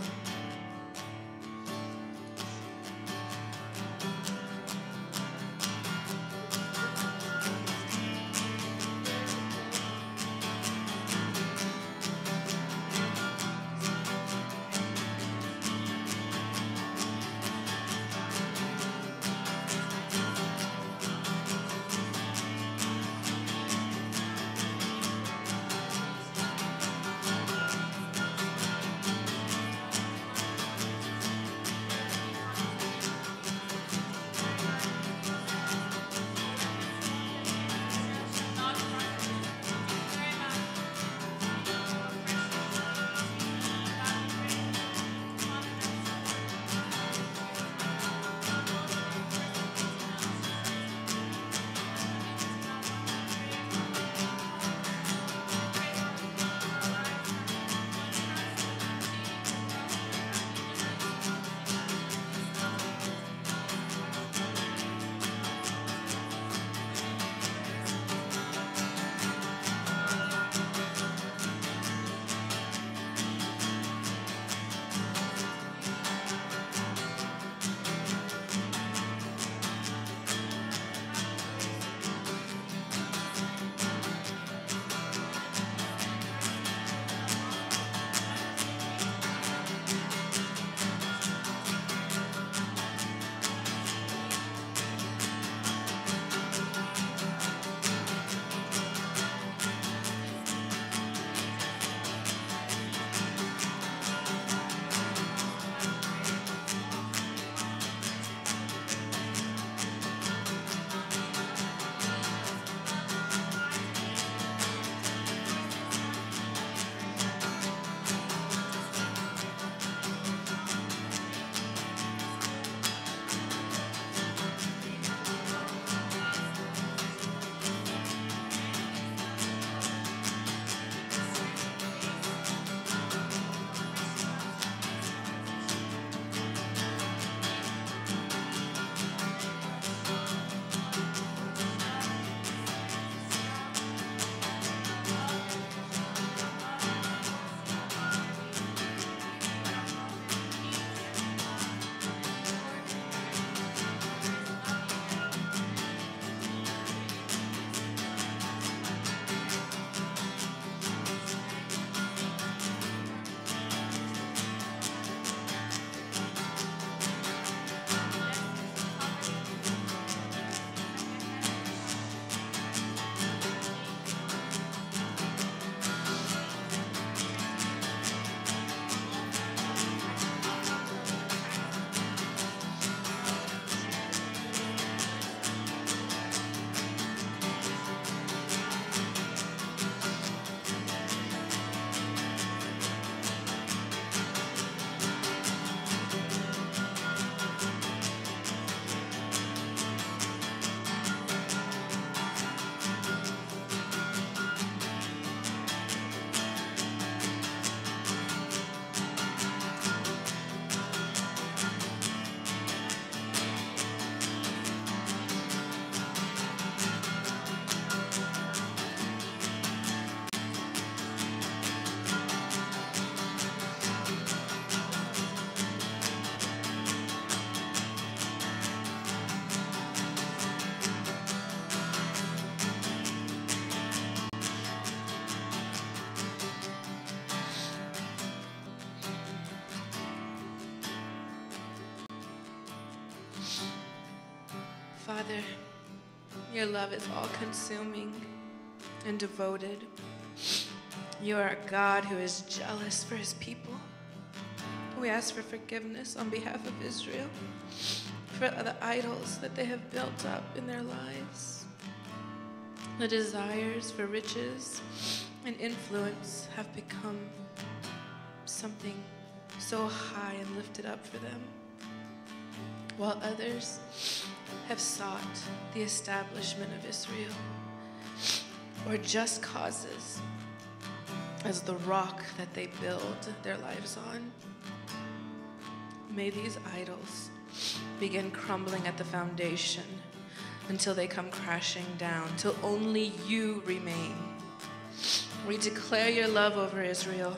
Father, your love is all-consuming and devoted. You are a God who is jealous for his people. We ask for forgiveness on behalf of Israel for the idols that they have built up in their lives. The desires for riches and influence have become something so high and lifted up for them, while others have sought the establishment of Israel or just causes as the rock that they build their lives on. May these idols begin crumbling at the foundation until they come crashing down, till only you remain. We declare your love over Israel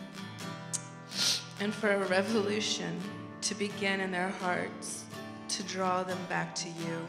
and for a revolution to begin in their hearts to draw them back to you.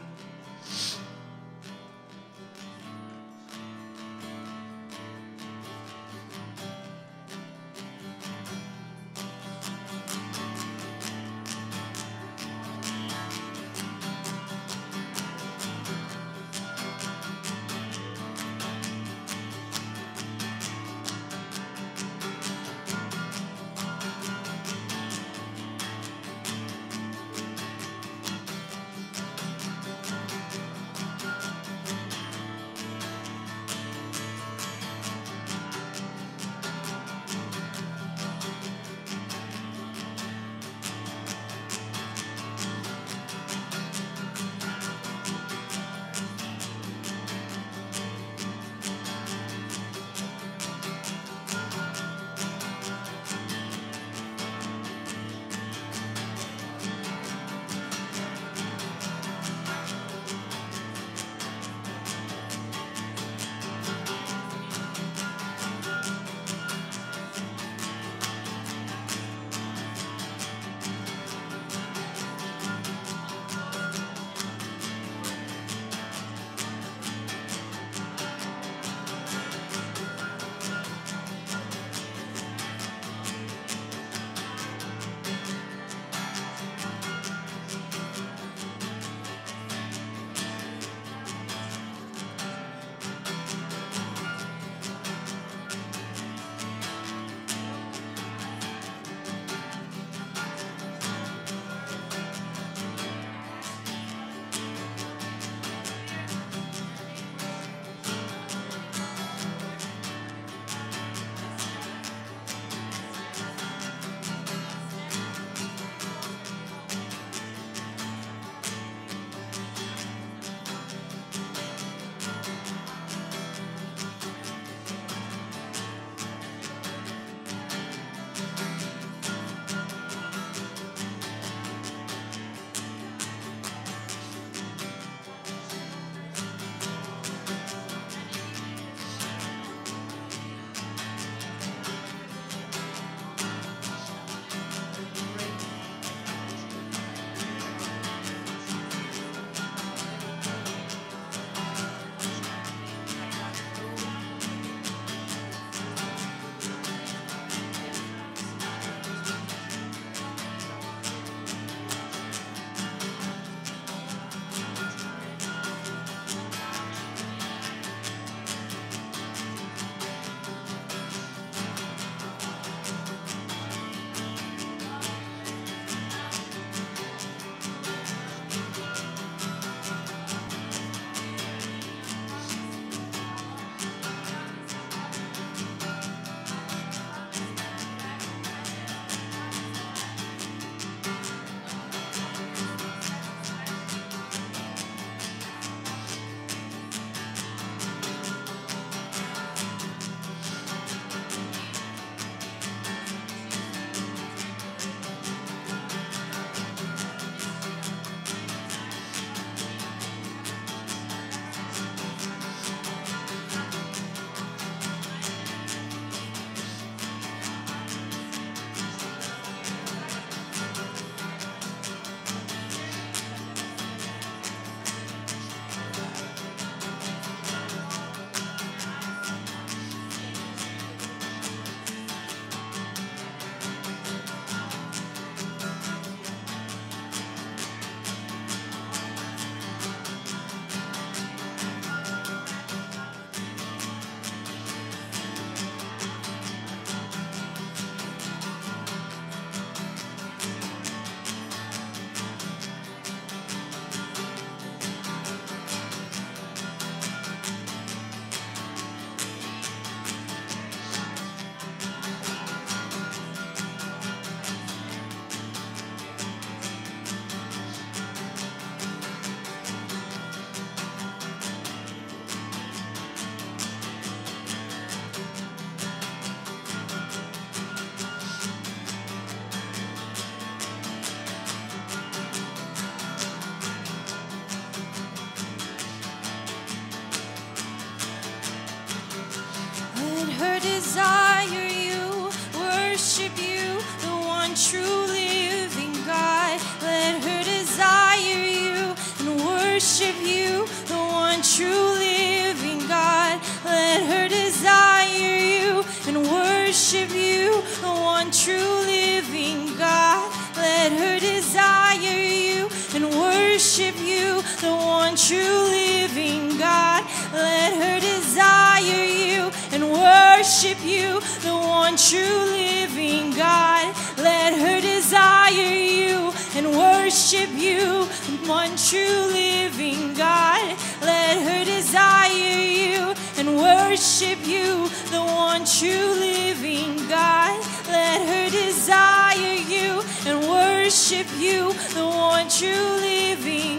worship you, the one true living God. Let her desire you and worship you, one true living God. Let her desire you and worship you, the one true living God. Let her desire you and worship you, the one true living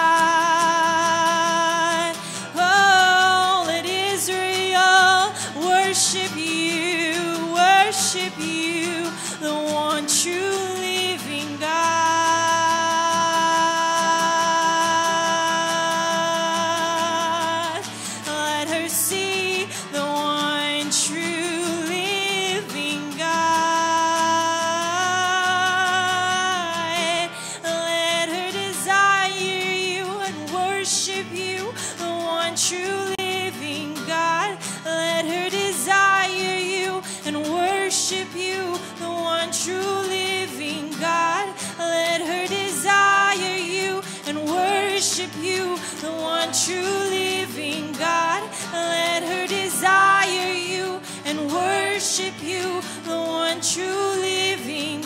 God. Oh, let Israel worship you, the one true living God. Let her see the one true living God. Let her desire you and worship you, the one true living God. Let her desire you and worship you, the one true living God. Let her desire you and worship you, the one true living God. Let her desire you and worship you, the one true living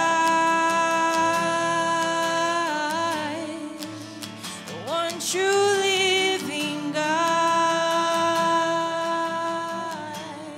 God. The one true living God.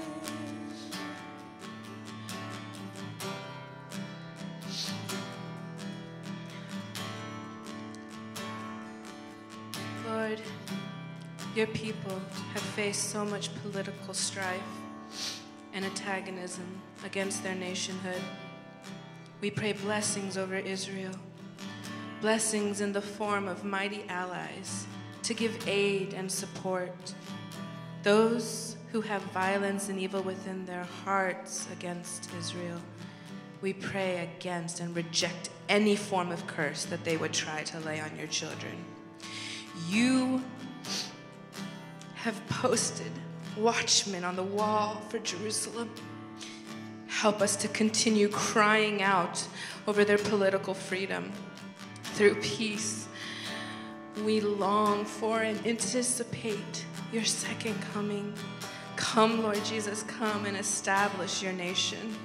Lord, your people have faced so much political strife and antagonism against their nationhood. We pray blessings over Israel, blessings in the form of mighty allies to give aid and support. Those who have violence and evil within their hearts against Israel, we pray against and reject any form of curse that they would try to lay on your children. You have posted watchmen on the wall for Jerusalem. Help us to continue crying out over their political freedom. Through peace, we long for and anticipate your second coming. Come, Lord Jesus, come and establish your nation.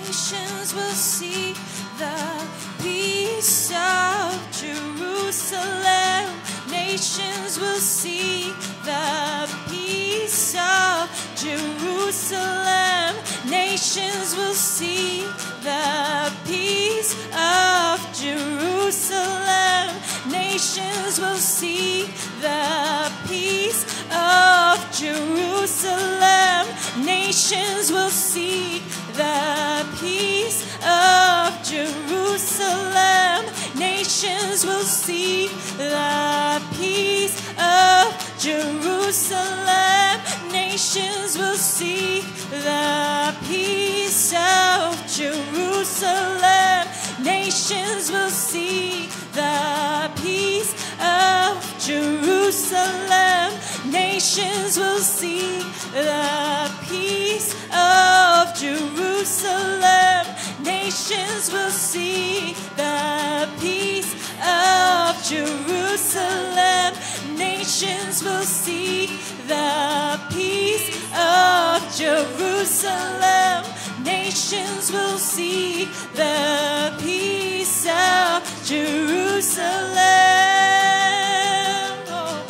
nations will see the peace of Jerusalem. Nations will see the peace of Jerusalem. Nations will see the peace of Jerusalem. Nations will see the peace of Jerusalem. Nations will see the peace of Jerusalem. Nations will see the peace of Jerusalem. Nations will see the peace of Jerusalem. Nations will see the peace of Jerusalem. Nations will see the peace of Jerusalem. Nations will see the peace of Jerusalem. Nations will see the peace of Jerusalem. Nations will see the peace of Jerusalem. Oh.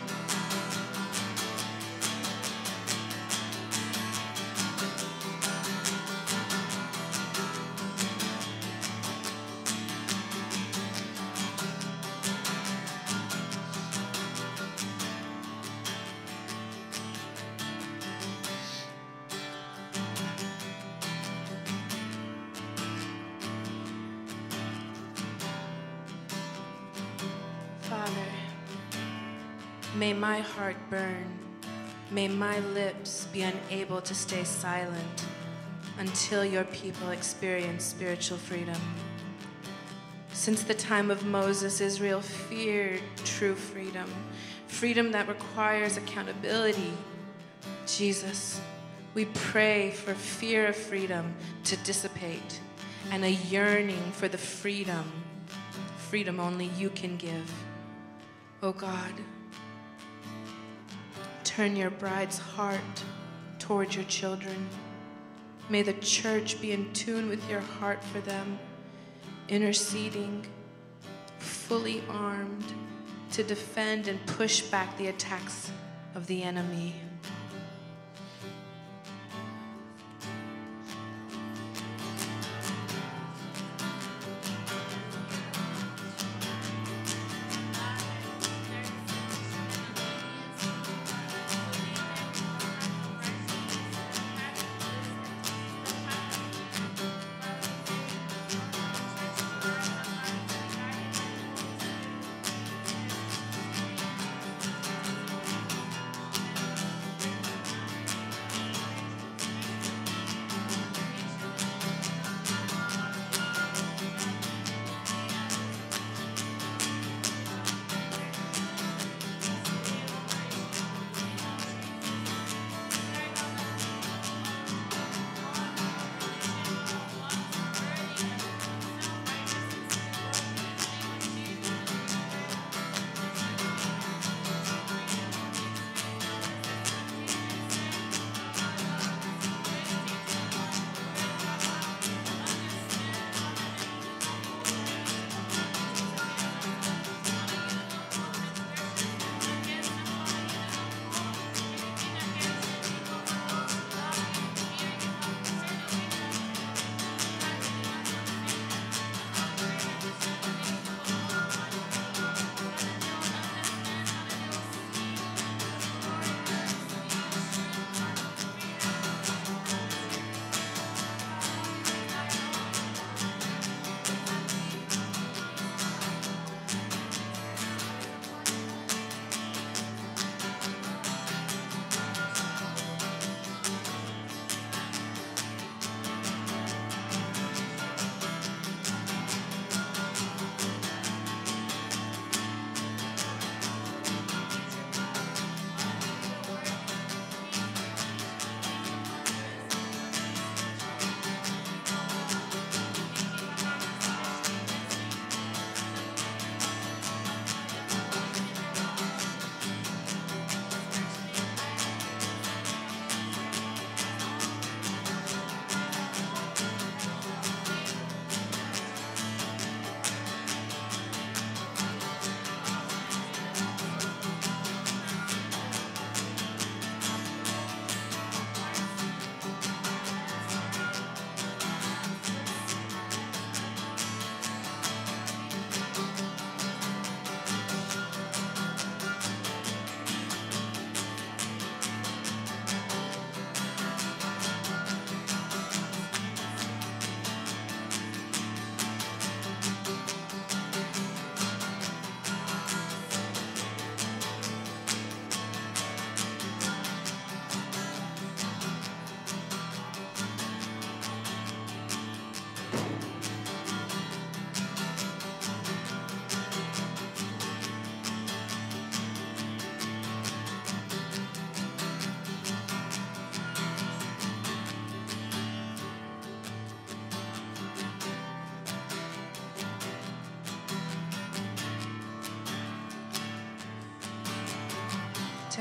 Father, may my heart burn. May my lips be unable to stay silent until your people experience spiritual freedom. Since the time of Moses, Israel feared true freedom, freedom that requires accountability. Jesus, we pray for fear of freedom to dissipate and a yearning for the freedom only you can give. Oh God, turn your bride's heart toward your children. May the church be in tune with your heart for them, interceding, fully armed to defend and push back the attacks of the enemy.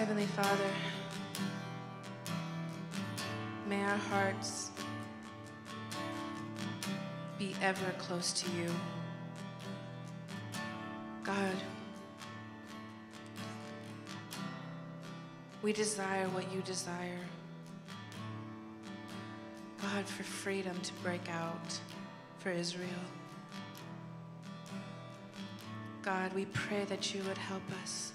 Heavenly Father, may our hearts be ever close to you. God, we desire what you desire. God, for freedom to break out for Israel. God, we pray that you would help us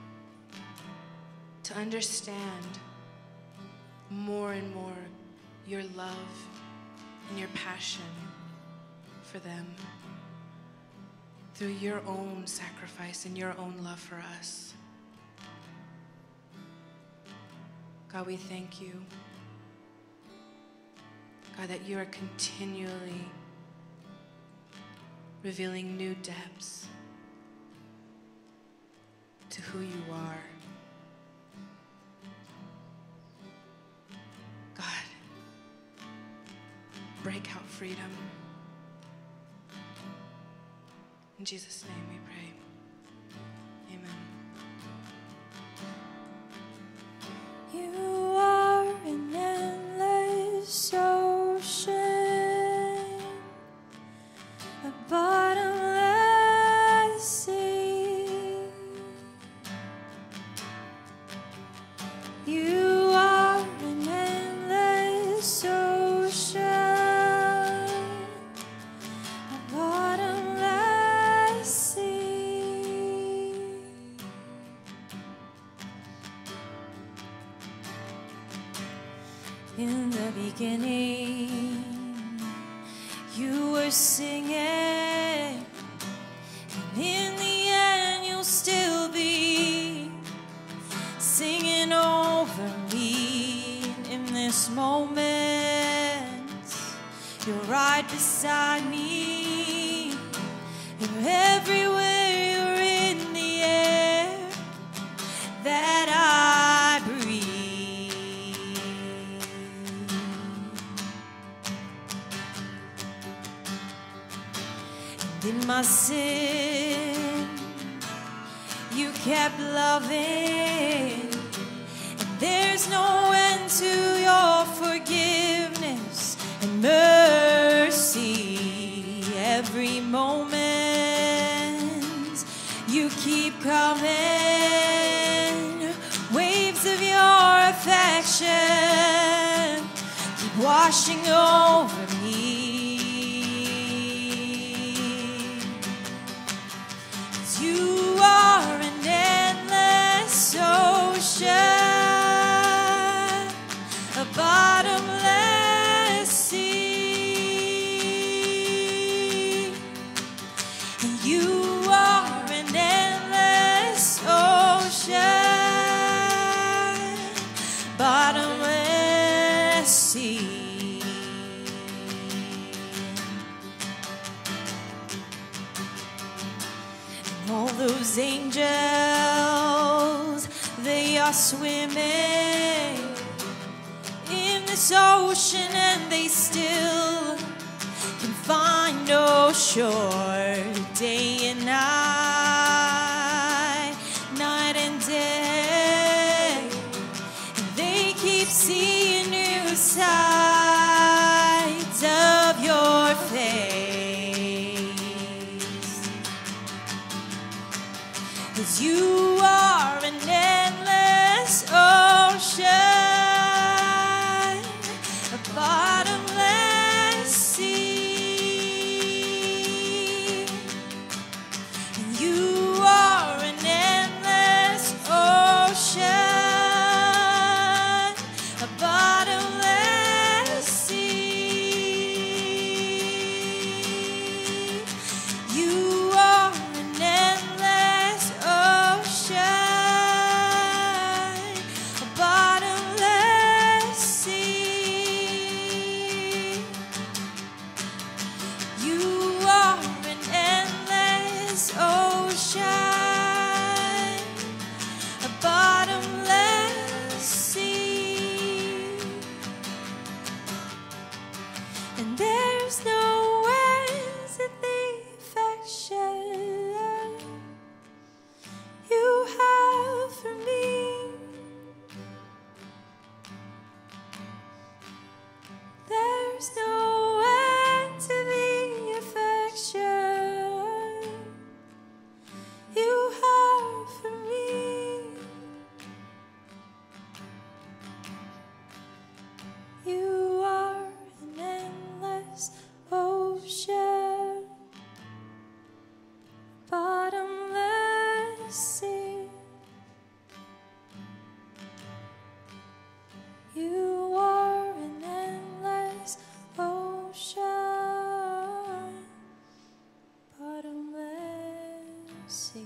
to understand more and more your love and your passion for them through your own sacrifice and your own love for us. God, we thank you, God, that you are continually revealing new depths to who you are. God, break out freedom. In Jesus' name we pray. Amen. You are an endless ocean, a bottomless sea. You are an endless ocean, a bottomless sea. In the beginning, you were singing, and in the end, you'll still be singing over me. In this moment, you're right beside me. You're everywhere, you're in the air that I breathe. And in my sin, you kept loving. There's no end to your forgiveness and mercy. Every moment you keep coming. Waves of your affection keep washing over me. 'Cause you are an endless ocean, a bottomless sea. And you are an endless ocean, bottomless sea. And all those angels, they are swimming in this ocean, and they still can find no shore. Day and night, night and day, and they keep seeing new sides of your face. 'Cause you are an endless ocean, a bottomless sea. And you are an endless ocean, a bottomless sea. You are an endless ocean, There's no end to the affection you have for me. You are an endless ocean, bottomless sea. You are an endless ocean, bottomless sea.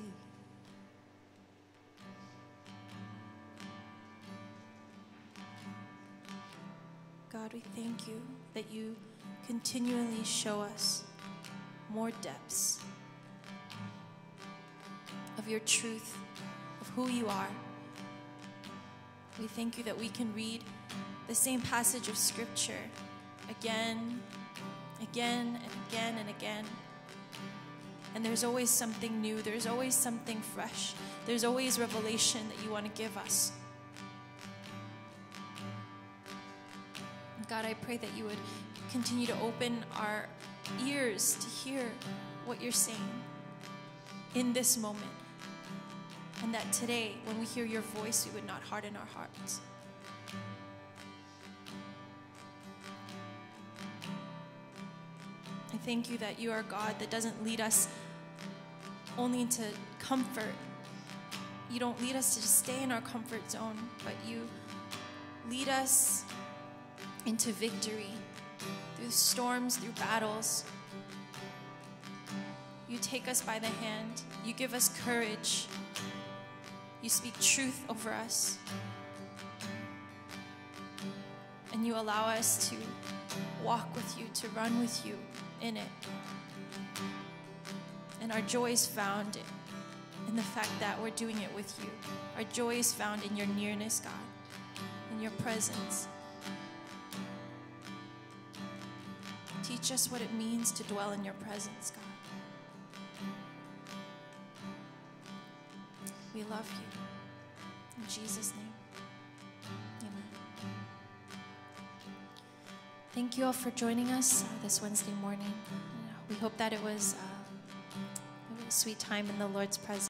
God, we thank you that you continually show us more depths of your truth, of who you are. We thank you that we can read the same passage of Scripture again, again, and again, and again. And there's always something new. There's always something fresh. There's always revelation that you want to give us. God, I pray that you would continue to open our ears to hear what you're saying in this moment. And that today, when we hear your voice, we would not harden our hearts. I thank you that you are God that doesn't lead us only into comfort. You don't lead us to just stay in our comfort zone, but you lead us into victory through storms, through battles. You take us by the hand. You give us courage. You speak truth over us. And you allow us to walk with you, to run with you in it. And our joy is found in the fact that we're doing it with you. Our joy is found in your nearness, God, in your presence. Teach us what it means to dwell in your presence, God. We love you. In Jesus' name, amen. Thank you all for joining us this Wednesday morning. We hope that it was a sweet time in the Lord's presence.